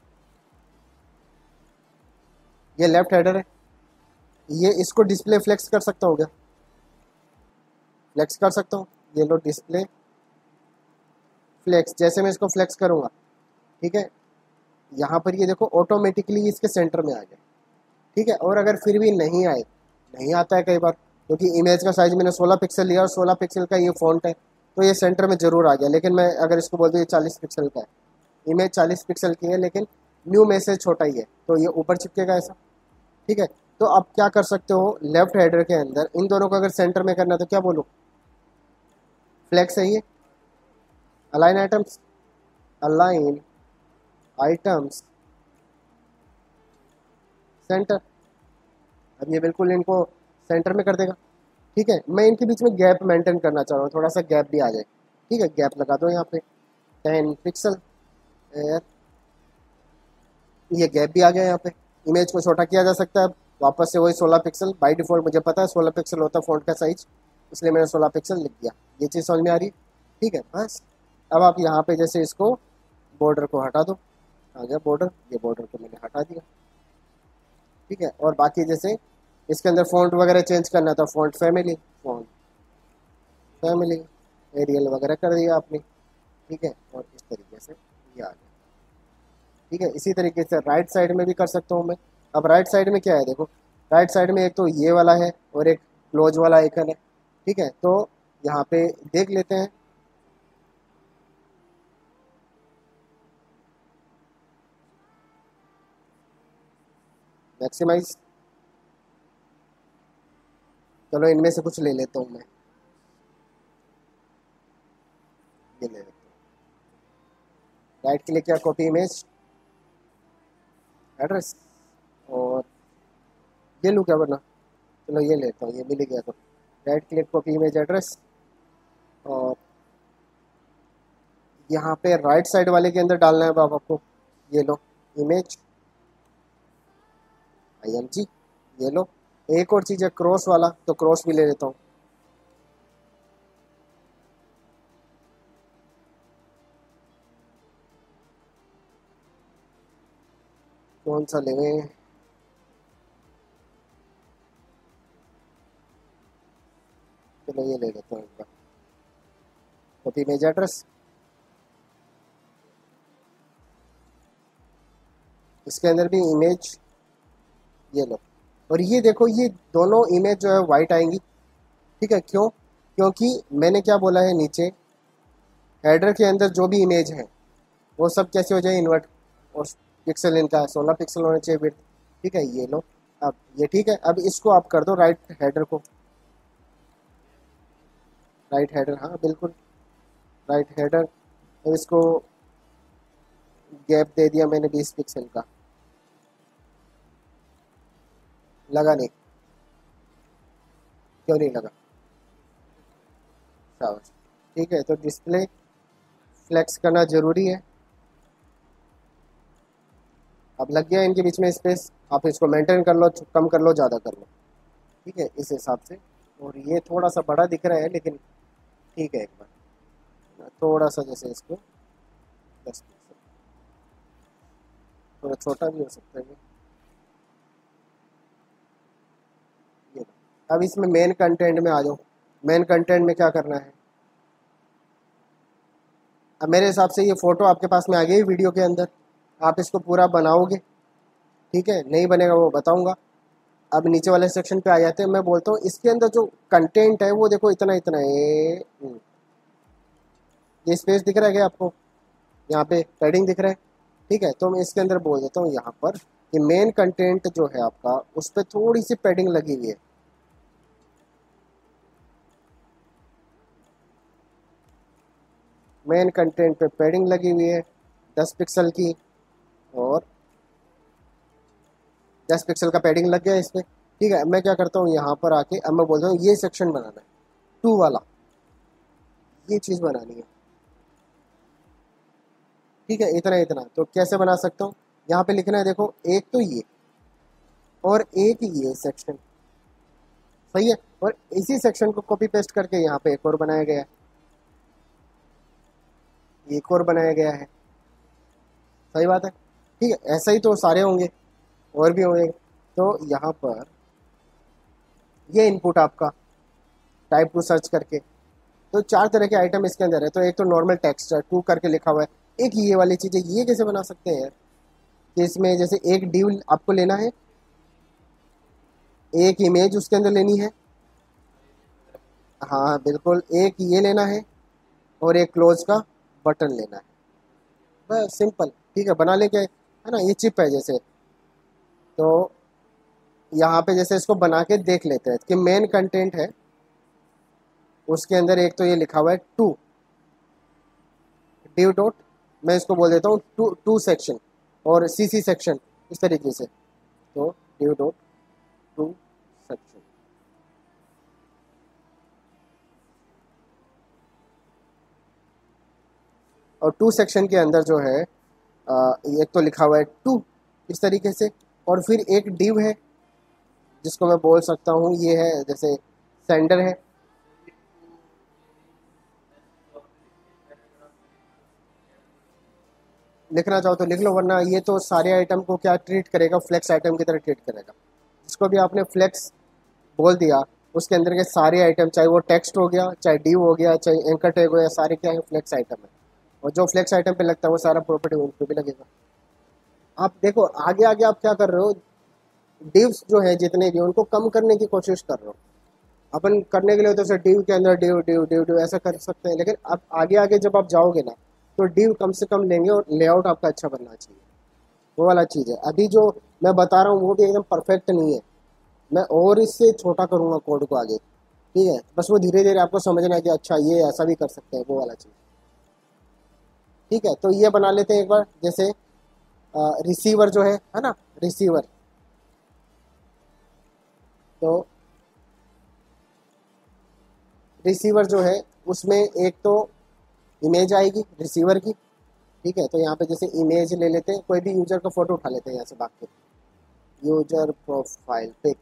ये लेफ्ट हेडर है। ये इसको डिस्प्ले फ्लेक्स कर सकता हूँ क्या, फ्लेक्स कर सकता हूँ। ये लो डिस्प्ले फ्लेक्स, जैसे मैं इसको फ्लेक्स करूँगा, ठीक है, यहाँ पर ये देखो ऑटोमेटिकली इसके सेंटर में आ गया, ठीक है। और अगर फिर भी नहीं आए, नहीं आता है कई बार, क्योंकि इमेज का साइज मैंने 16 पिक्सल लिया और 16 पिक्सल का ये फॉन्ट है, तो ये सेंटर में जरूर आ गया। लेकिन मैं अगर इसको बोल दूँ ये 40 पिक्सल का है, इमेज 40 पिक्सल की है, लेकिन न्यू मैसेज छोटा ही है, तो ये ऊपर चिपकेगा ऐसा, ठीक है। तो आप क्या कर सकते हो, लेफ्ट हेडर के अंदर इन दोनों को अगर सेंटर में करना है तो क्या बोलो, फ्लैक्स है ये, align items, align items centre. अब ये बिल्कुल इनको सेंटर में कर देगा, ठीक है। मैं इनके बीच में गैप मेंटेन करना चाह रहा हूँ, थोड़ा सा गैप भी आ जाए, ठीक है, गैप लगा दो यहाँ पे 10 पिक्सल। ये गैप भी आ गया यहाँ पे। इमेज को छोटा किया जा सकता है, वापस से वही 16 पिक्सल, बाई डिफॉल्ट मुझे पता है 16 पिक्सल होता है फ़ॉन्ट का साइज, इसलिए मैंने 16 पिक्सल लिख दिया। ये चीज़ समझ में आ रही है, ठीक है बस। अब आप यहाँ पे जैसे इसको बॉर्डर को हटा दो, आ गया बॉर्डर, ये बॉर्डर को मैंने हटा दिया, ठीक है। और बाकी जैसे इसके अंदर फ़ॉन्ट वगैरह चेंज करना था, font family, font family, Arial वगैरह कर दिया आपने, ठीक है। और इस तरीके से ये आ गया, ठीक है। इसी तरीके से राइट साइड में भी कर सकता हूँ मैं। अब राइट साइड में क्या है देखो, राइट साइड में एक तो ये वाला है और एक क्लोज वाला आइकन है, ठीक है। तो यहाँ पे देख लेते हैं, मैक्सिमाइज, चलो इनमें से कुछ ले लेता हूँ मैं, ये ले लेता हूँ। राइट क्लिक किया, कॉपी इमेज एड्रेस, और ये लूँ क्या वरना, चलो ये लेता हूँ, ये मिल गया। तो right click, copy image address, और यहाँ पे राइट साइड वाले के अंदर डालना है अब आपको। ये लो इमेज IMG, ये लो। एक और चीज़ है क्रॉस वाला, तो क्रॉस भी ले लेता हूँ। कौन सा लेंगे? चलो ये ले लेता हूँ एक बार। कॉपी इमेज एड्रेस, इसके अंदर भी इमेज, ये लो। और ये देखो ये दोनों इमेज जो है वाइट आएंगी। ठीक है, क्यों? क्योंकि मैंने क्या बोला है नीचे, हेडर के अंदर जो भी इमेज है वो सब कैसे हो जाए, इन्वर्ट। और पिक्सल इनका 16 पिक्सल होना चाहिए विड्थ। ठीक है, ये लो। अब ये ठीक है, अब इसको आप कर दो राइट हेडर को, राइट हेडर, हाँ बिल्कुल राइट हेडर। अब इसको गैप दे दिया मैंने 20 पिक्सल का। लगा नहीं? क्यों नहीं लगा? शाबाश। ठीक है, तो डिस्प्ले फ्लेक्स करना ज़रूरी है। अब लग गया इनके बीच में स्पेस, आप इसको मेंटेन कर लो, कम कर लो, ज़्यादा कर लो। ठीक है, इस हिसाब से। और ये थोड़ा सा बड़ा दिख रहा है लेकिन ठीक है, एक बार थोड़ा सा जैसे इसको 10 पिक्सल, थोड़ा छोटा भी हो सकता है ये। अब इसमें मेन कंटेंट में आ जाओ। मेन कंटेंट में क्या करना है? अब मेरे हिसाब से ये फ़ोटो आपके पास में आ गई वीडियो के अंदर, आप इसको पूरा बनाओगे। ठीक है, नहीं बनेगा वो बताऊंगा। अब नीचे वाले सेक्शन पे आ जाते हैं। मैं बोलता हूँ इसके अंदर जो कंटेंट है वो देखो इतना इतना है। ये स्पेस दिख रहा है क्या आपको? यहाँ पे पैडिंग दिख रहा है। ठीक है, तो मैं इसके अंदर बोल देता हूँ यहाँ पर कि मेन कंटेंट जो है आपका उस पर थोड़ी सी पैडिंग लगी हुई है। मेन कंटेंट पे पैडिंग लगी हुई है 10 पिक्सल की, और 10 पिक्सल का पैडिंग लग गया इस पर। ठीक है, मैं क्या करता हूँ यहाँ पर आके अब मैं बोलता हूँ ये सेक्शन बनाना है 2 वाला, ये चीज़ बनानी है। ठीक है, इतना इतना तो कैसे बना सकता हूँ? यहाँ पे लिखना है देखो, एक तो ये और एक ये सेक्शन, सही है। और इसी सेक्शन को कॉपी पेस्ट करके यहाँ पे एक और बनाया गया है, एक और बनाया गया है। सही बात है। ठीक है, ऐसा ही तो सारे होंगे, और भी होंगे। तो यहाँ पर ये इनपुट आपका टाइप टू सर्च करके, तो 4 तरह के आइटम इसके अंदर है। तो एक तो नॉर्मल टेक्स्ट है, टू करके लिखा हुआ है। एक ये वाली चीज़ है, ये कैसे बना सकते हैं यार? कि इसमें जैसे एक डिव आपको लेना है, एक इमेज उसके अंदर लेनी है। हाँ बिल्कुल, एक ये लेना है और एक क्लोज का बटन लेना है, बस सिंपल। ठीक है, बना लेके है ना, ये चिप है जैसे। तो यहाँ पे जैसे इसको बना के देख लेते हैं कि मेन कंटेंट है उसके अंदर एक तो ये लिखा हुआ है टू डिव डॉट, मैं इसको बोल देता हूँ टू टू सेक्शन और CC सेक्शन, इस तरीके से। तो डिव डॉट टू सेक्शन, और टू सेक्शन के अंदर जो है एक तो लिखा हुआ है टू, इस तरीके से। और फिर एक डिव है जिसको मैं बोल सकता हूँ ये है जैसे सेंडर है। लिखना चाहो तो लिख लो, वरना ये तो सारे आइटम को क्या ट्रीट करेगा, फ्लेक्स आइटम की तरह ट्रीट करेगा। जिसको भी आपने फ्लेक्स बोल दिया उसके अंदर के सारे आइटम, चाहे वो टेक्स्ट हो गया, चाहे डिव हो गया, चाहे एंकर टैग हो गया, सारे क्या है, फ्लेक्स आइटम है। और जो फ्लेक्स आइटम पे लगता है वो सारा प्रॉपर्टी उन पे भी लगेगा। आप देखो आगे आगे आप क्या कर रहे हो, डिव्स जो है जितने भी उनको कम करने की कोशिश कर रहे हो। अपन करने के लिए तो सर डिव के अंदर डिव डिव डिव डिव ऐसा कर सकते हैं, लेकिन अब आगे आगे जब आप जाओगे ना तो डिव कम से कम लेंगे और लेआउट आपका अच्छा बनना चाहिए। वो वाला चीज़ है। अभी जो मैं बता रहा हूँ वो भी एकदम परफेक्ट नहीं है, मैं और इससे छोटा करूँगा कोड को आगे। ठीक है, बस वो धीरे धीरे आपको समझना है कि अच्छा ये ऐसा भी कर सकते हैं, वो वाला चीज़। ठीक है, तो ये बना लेते हैं एक बार। जैसे रिसीवर जो है ना, रिसीवर। तो रिसीवर जो है उसमें एक तो इमेज आएगी रिसीवर की। ठीक है, तो यहाँ पे जैसे इमेज ले लेते हैं, कोई भी यूजर का फोटो उठा लेते हैं यहाँ से भाग के, यूजर प्रोफाइल पिक।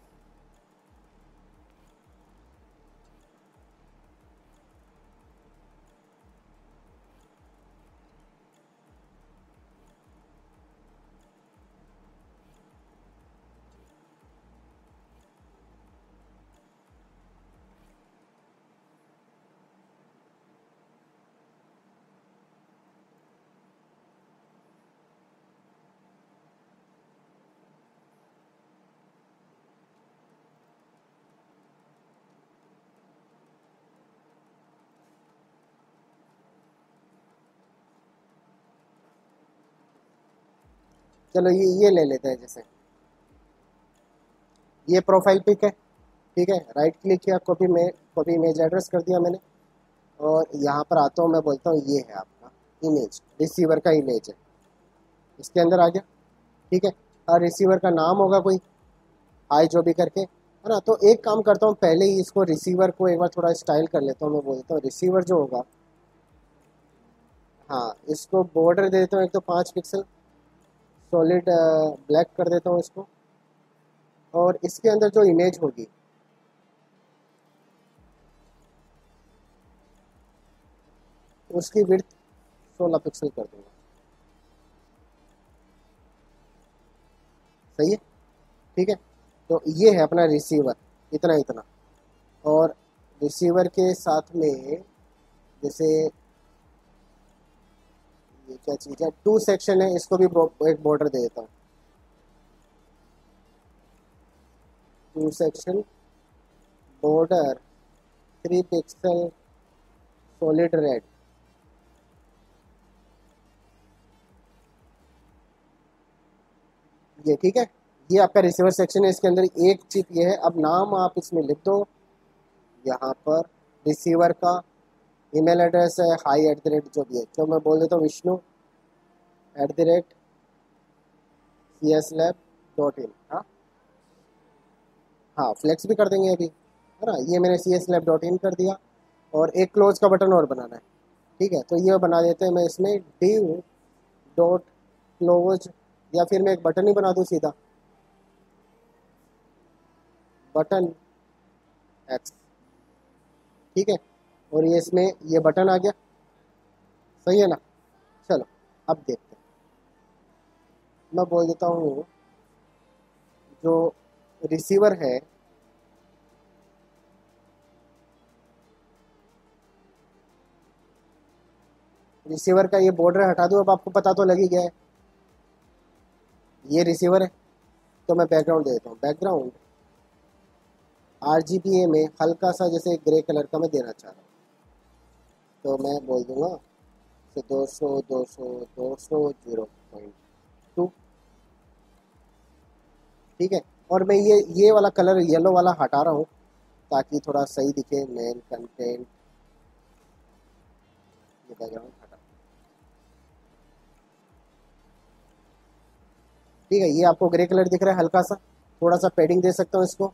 चलो ये ले लेते हैं, जैसे ये प्रोफाइल पिक है। ठीक है, राइट क्लिक किया, कॉपी इमेज एड्रेस कर दिया मैंने, और यहाँ पर आता हूँ, मैं बोलता हूँ ये है आपका इमेज, रिसीवर का इमेज है, इसके अंदर आ गया। ठीक है, और रिसीवर का नाम होगा कोई, हाई जो भी करके, है ना। तो एक काम करता हूँ, पहले ही इसको रिसीवर को एक बार थोड़ा स्टाइल कर लेता हूँ। मैं बोलता हूँ रिसीवर जो होगा, हाँ, इसको बॉर्डर दे देता हूँ एक तो 5 पिक्सल, सॉलिड ब्लैक कर देता हूँ इसको, और इसके अंदर जो इमेज होगी उसकी विड्थ 16 पिक्सल कर दूंगा। सही है। ठीक है, तो ये है अपना रिसीवर, इतना इतना। और रिसीवर के साथ में जैसे ये क्या चीज़ है, 2 सेक्शन है, इसको भी एक बॉर्डर दे देता हूँ, 2 section border 3 pixel solid red. ये ठीक है, ये आपका रिसीवर सेक्शन है। इसके अंदर एक चिप ये है। अब नाम आप इसमें लिख दो, यहाँ पर रिसीवर का ईमेल एड्रेस है हाई एट द रेट जो भी है, जो मैं बोल देता हूँ विष्णु @CSLab.in। हाँ हाँ, फ्लेक्स भी कर देंगे अभी, है ना। ये मैंने CSLab.in कर दिया, और एक क्लोज का बटन और बनाना है। ठीक है, तो ये बना देते हैं, मैं इसमें div.close, या फिर मैं एक बटन ही बना दूँ सीधा, बटन एक्स। ठीक है, और ये इसमें ये बटन आ गया। सही है ना। चलो अब देखते हैं, मैं बोल देता हूँ जो रिसीवर है, रिसीवर का ये बॉर्डर हटा दूँ। अब आपको पता तो लग ही गया है, ये रिसीवर है। तो मैं बैकग्राउंड दे देता हूँ, बैकग्राउंड RGBA में हल्का सा जैसे ग्रे कलर का मैं देना चाह रहा हूँ, तो मैं बोल दूंगा कि 200 200 200 0.2। ठीक है, और मैं ये वाला कलर येलो वाला हटा रहा हूँ, ताकि थोड़ा सही दिखे मेन कंटेंट। ये बैकग्राउंड हटा। ठीक है, ये आपको ग्रे कलर दिख रहा है हल्का सा, थोड़ा सा पेडिंग दे सकता हूँ इसको,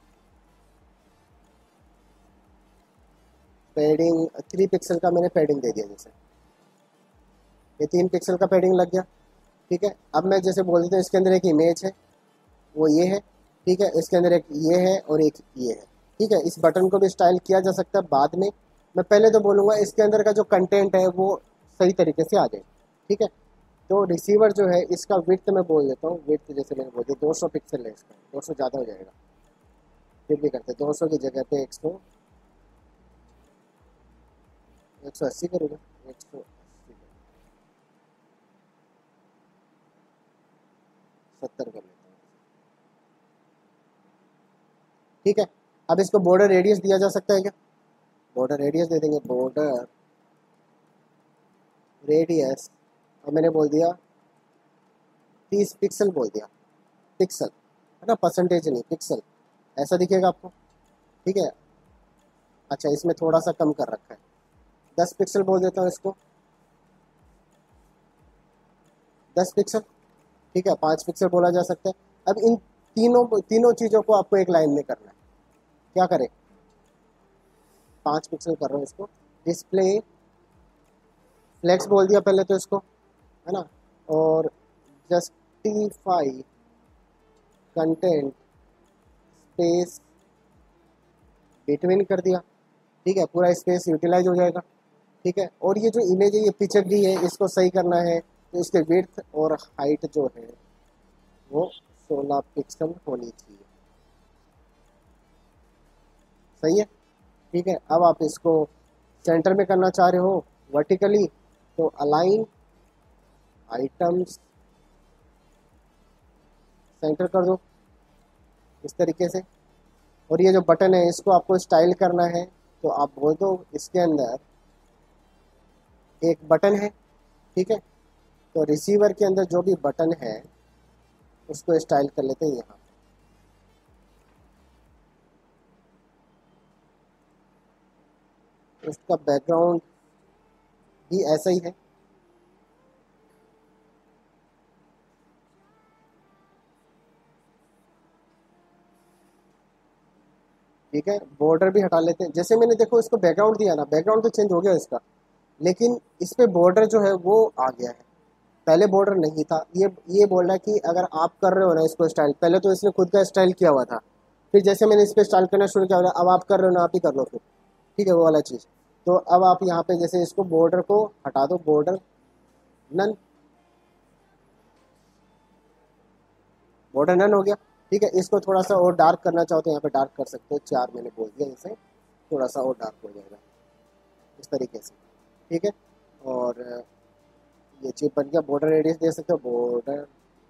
पेडिंग 3 पिक्सल का मैंने पेडिंग दे दिया। जैसे ये 3 पिक्सल का पेडिंग लग गया। ठीक है, अब मैं जैसे बोल देता हूँ इसके अंदर एक इमेज है, वो ये है। ठीक है, इसके अंदर एक ये है और एक ये है। ठीक है, इस बटन को भी स्टाइल किया जा सकता है बाद में। मैं पहले तो बोलूँगा इसके अंदर का जो कंटेंट है वो सही तरीके से आ जाए। ठीक है, तो रिसीवर जो है इसका विड्थ मैं बोल देता हूँ, विड्थ जैसे मैंने बोल दिया 200 पिक्सल है इसका, 200 ज़्यादा हो जाएगा, फिर भी करते 200 की जगह पे 180 करूँगा, 180 70 कर लेता हूँ। ठीक है, अब इसको बॉर्डर रेडियस दिया जा सकता है क्या? बॉर्डर रेडियस दे देंगे, बॉर्डर रेडियस, और मैंने बोल दिया 30 पिक्सल बोल दिया, पिक्सल, है ना, परसेंटेज नहीं, पिक्सल। ऐसा दिखेगा आपको। ठीक है, अच्छा इसमें थोड़ा सा कम कर रखा है, 10 पिक्सल बोल देता हूँ इसको, 10 पिक्सल। ठीक है, 5 पिक्सल बोला जा सकता है। अब इन तीनों तीनों चीज़ों को आपको एक लाइन में करना है। क्या करें, 5 पिक्सल कर रहा हूँ इसको, डिस्प्ले फ्लेक्स बोल दिया पहले तो इसको, है ना। और जस्टिफाई कंटेंट स्पेस बिटवीन कर दिया, ठीक है, पूरा स्पेस यूटिलाइज हो जाएगा। ठीक है, और ये जो इमेज है ये पिक्चर दी है, इसको सही करना है तो इसके विड्थ और हाइट जो है वो 16 पिक्सल होनी चाहिए। सही है, ठीक है। अब आप इसको सेंटर में करना चाह रहे हो वर्टिकली, तो अलाइन आइटम्स सेंटर कर दो इस तरीके से। और ये जो बटन है इसको आपको स्टाइल करना है, तो आप बोल दो इसके अंदर एक बटन है, ठीक है। तो रिसीवर के अंदर जो भी बटन है उसको स्टाइल कर लेते हैं यहाँ। उसका बैकग्राउंड भी ऐसा ही है, ठीक है। बॉर्डर भी हटा लेते हैं, जैसे मैंने देखो इसको बैकग्राउंड दिया ना, बैकग्राउंड तो चेंज हो गया इसका, लेकिन इस पे बॉर्डर जो है वो आ गया है। पहले बॉर्डर नहीं था। ये बोल रहा है कि अगर आप कर रहे हो ना इसको स्टाइल, पहले तो इसने खुद का स्टाइल किया हुआ था, फिर जैसे मैंने इस पर स्टाइल करना शुरू किया, अब आप कर रहे हो ना, आप ही कर लो फिर, ठीक है, वो वाला चीज़। तो अब आप यहाँ पे जैसे इसको बॉर्डर को हटा दो, बॉर्डर नन, बॉर्डर नन हो गया, ठीक है। इसको थोड़ा सा और डार्क करना चाहो तो यहाँ पे डार्क कर सकते हो, 4 मैंने बोल दिया, इसे थोड़ा सा और डार्क हो जाएगा इस तरीके से, ठीक है। और ये चिप बन गया। बॉर्डर रेडियस दे सकते हो, बॉर्डर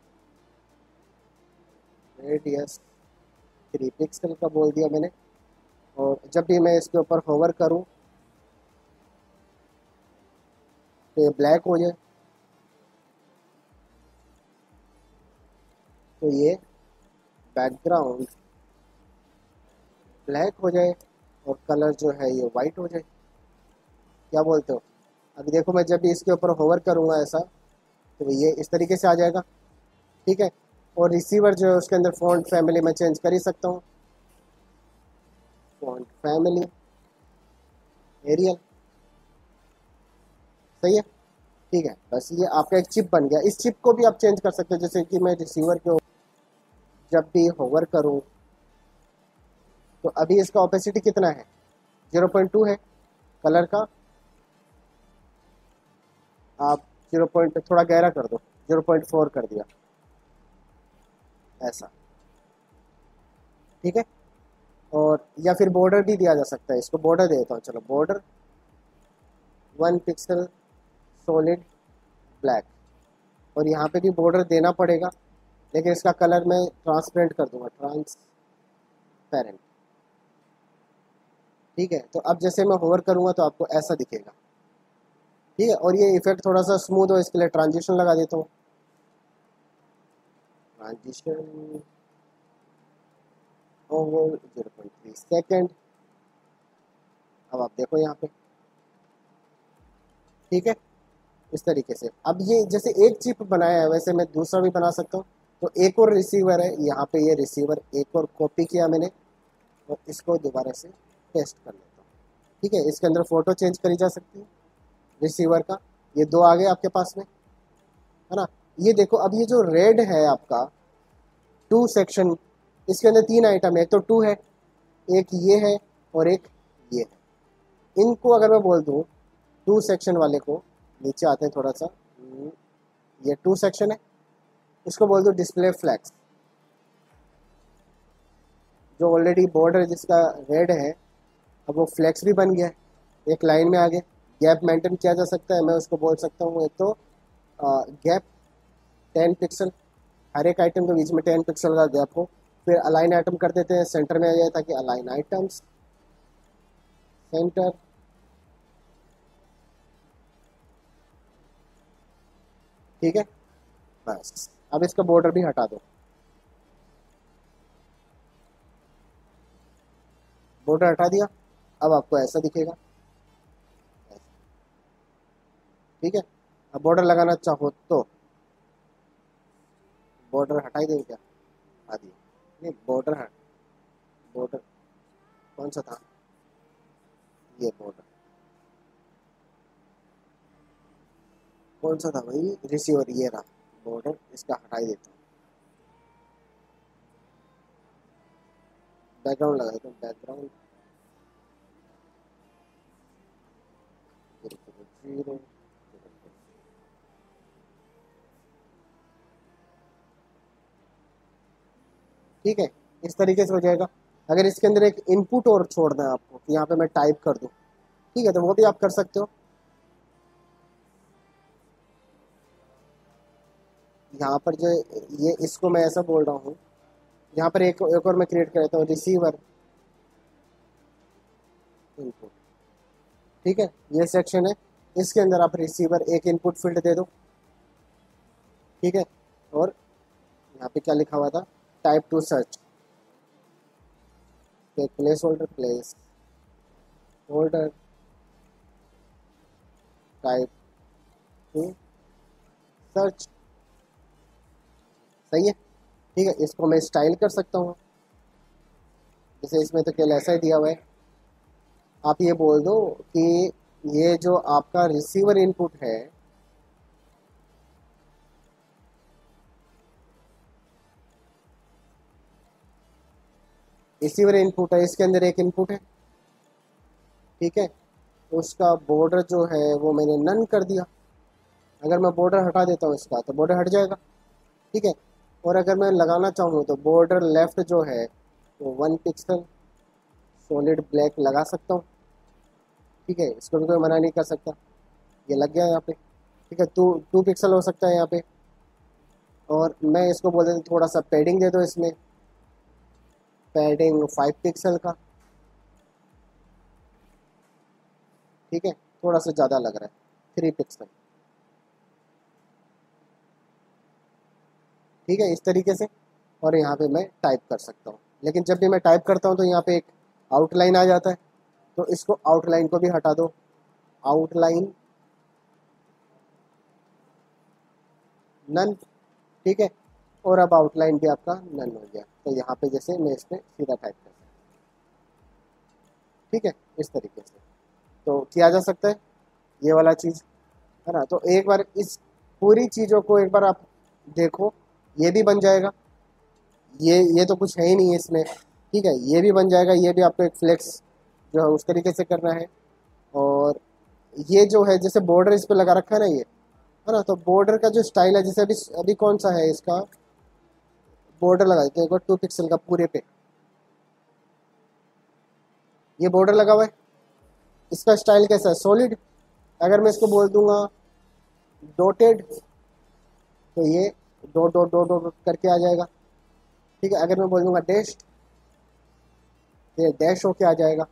रेडियस 3 पिक्सल का बोल दिया मैंने। और जब भी मैं इसके ऊपर होवर करूँ तो ये ब्लैक हो जाए, तो ये बैकग्राउंड ब्लैक हो जाए और कलर जो है ये वाइट हो जाए। क्या बोलते हो? अभी देखो मैं जब भी इसके ऊपर होवर करूँगा ऐसा, तो ये इस तरीके से आ जाएगा, ठीक है। और रिसीवर जो है उसके अंदर फ़ॉन्ट फैमिली मैं चेंज कर ही सकता हूँ, फ़ॉन्ट फैमिली एरियल, सही है, ठीक है। बस ये आपका एक चिप बन गया। इस चिप को भी आप चेंज कर सकते हो, जैसे कि मैं रिसीवर के जब भी होवर करूँ तो अभी इसका ओपेसिटी कितना है, 0.2 है। कलर का आप 0 पॉइंट थोड़ा गहरा कर दो, 0.4 कर दिया, ऐसा, ठीक है। और या फिर बॉर्डर भी दिया जा सकता है, इसको बॉर्डर दे देता हूँ, चलो बॉर्डर 1 पिक्सल सॉलिड ब्लैक। और यहाँ पे भी बॉर्डर देना पड़ेगा, लेकिन इसका कलर मैं ट्रांसपेरेंट कर दूंगा, ट्रांसपेरेंट, ठीक है। तो अब जैसे मैं होवर करूँगा तो आपको ऐसा दिखेगा, ठीक है। और ये इफेक्ट थोड़ा सा स्मूथ हो इसके लिए ट्रांजिशन लगा देता हूँ, ट्रांजिशन ओवर 0.3 सेकेंड। अब आप देखो यहाँ पे, ठीक है, इस तरीके से। अब ये जैसे एक चिप बनाया है वैसे मैं दूसरा भी बना सकता हूँ। तो एक और रिसीवर है यहाँ पे, ये रिसीवर एक और कॉपी किया मैंने और इसको दोबारा से पेस्ट कर लेता हूँ, ठीक है। इसके अंदर फ़ोटो चेंज करी जा सकती है रिसीवर का। ये 2 आ गए आपके पास में, है ना। ये देखो अब ये जो रेड है आपका 2 सेक्शन, इसके अंदर 3 आइटम है, एक तो 2 है, एक ये है और एक ये है। इनको अगर मैं बोल दूँ 2 सेक्शन वाले को, नीचे आते हैं थोड़ा सा, ये 2 सेक्शन है, इसको बोल दो डिस्प्ले फ्लैक्स। जो ऑलरेडी बॉर्डर जिसका रेड है, अब वो फ्लैक्स भी बन गया है, एक लाइन में आ गए। गैप मेंटेन किया जा सकता है, मैं उसको बोल सकता हूँ एक तो गैप 10 पिक्सल, हर एक आइटम के बीच में 10 पिक्सल का गैप हो। फिर अलाइन आइटम कर देते हैं, सेंटर में आ जाए, ताकि अलाइन आइटम्स सेंटर, ठीक है। बस अब इसका बॉर्डर भी हटा दो, बॉर्डर हटा दिया, अब आपको ऐसा दिखेगा, ठीक है। अब बॉर्डर लगाना चाहो तो बॉर्डर हटा ही देंगे क्या, आदि नहीं, बॉर्डर हट, बॉर्डर कौन सा था, ये बॉर्डर, कौन सा था भाई, रिसीवर, ये रहा बॉर्डर, इसका हटा ही देता हूँ। बैकग्राउंड लगा देता हूँ, बैकग्राउंड 0.0। ठीक है, इस तरीके से हो जाएगा। अगर इसके अंदर एक इनपुट और छोड़ना है आपको कि यहाँ पे मैं टाइप कर दूँ, ठीक है, तो वो भी आप कर सकते हो। यहाँ पर जो ये, इसको मैं ऐसा बोल रहा हूँ, यहाँ पर एक और मैं क्रिएट कर देता हूँ, रिसीवर इनपुट। ठीक है, ये सेक्शन है, इसके अंदर आप रिसीवर एक इनपुट फील्ड दे दो। ठीक है, और यहाँ पे क्या लिखा हुआ था, टाइप टू सर्च, एक placeholder type to search. सही है। ठीक है, इसको मैं स्टाइल कर सकता हूँ, जैसे इसमें तो केवल ऐसा ही दिया हुआ है। आप ये बोल दो कि ये जो आपका रिसीवर इनपुट है, रिसीवर इनपुट है, इसके अंदर एक इनपुट है। ठीक है, उसका बॉर्डर जो है वो मैंने नन कर दिया। अगर मैं बॉर्डर हटा देता हूँ इसका, तो बॉर्डर हट जाएगा। ठीक है, और अगर मैं लगाना चाहूँ तो बॉर्डर लेफ्ट जो है वो 1 पिक्सल सॉलिड ब्लैक लगा सकता हूँ। ठीक है, इसको भी कोई मना नहीं कर सकता। ये लग गया यहाँ पे। ठीक है, 2 पिक्सल हो सकता है यहाँ पे। और मैं इसको बोल देता हूँ थोड़ा सा पैडिंग दे दो इसमें, पैडिंग 5 पिक्सल का। ठीक है, थोड़ा सा ज़्यादा लग रहा है, 3 पिक्सल। ठीक है, इस तरीके से। और यहाँ पे मैं टाइप कर सकता हूँ, लेकिन जब भी मैं टाइप करता हूँ तो यहाँ पे एक आउटलाइन आ जाता है, तो इसको आउटलाइन को भी हटा दो, आउटलाइन नन। ठीक है, और अब आउटलाइन भी आपका नन हो गया, तो यहाँ पे जैसे मैं इसमें सीधा टाइप कर सकता हूँ। ठीक है, इस तरीके से तो किया जा सकता है ये वाला चीज़, है ना। तो एक बार इस पूरी चीज़ों को एक बार आप देखो, ये भी बन जाएगा। ये तो कुछ है ही नहीं है इसमें। ठीक है, ये भी बन जाएगा, ये भी आपको एक फ्लेक्स जो है उस तरीके से करना है। और ये जो है जैसे बॉर्डर इस पे लगा रखा है ना, ये है ना, तो बॉर्डर का जो स्टाइल है, जैसे अभी अभी कौन सा है इसका, बॉर्डर लगा देते हैं एक बार 2 पिक्सल का पूरे पे। ये बॉर्डर लगा हुआ है, इसका स्टाइल कैसा है, सॉलिड। अगर मैं इसको बोल दूंगा डॉटेड, तो ये डॉट डॉट डॉट डॉट करके आ जाएगा। ठीक है, अगर मैं बोल दूंगा डैश, तो ये डैश होके आ जाएगा,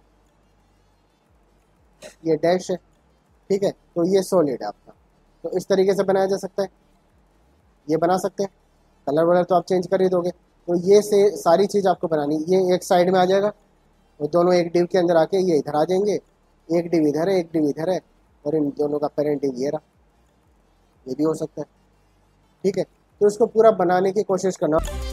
ये डैश है। ठीक है, तो ये सॉलिड है आपका। तो इस तरीके से बनाया जा सकता है, ये बना सकते हैं। कलर वलर तो आप चेंज कर ही दोगे। तो ये से सारी चीज़ आपको बनानी, ये एक साइड में आ जाएगा, और दोनों एक डिव के अंदर आके ये इधर आ जाएंगे। एक डिव इधर है, एक डिव इधर है, और इन दोनों का पेरेंट डिव ये रहा। ये भी हो सकता है। ठीक है, तो इसको पूरा बनाने की कोशिश करना।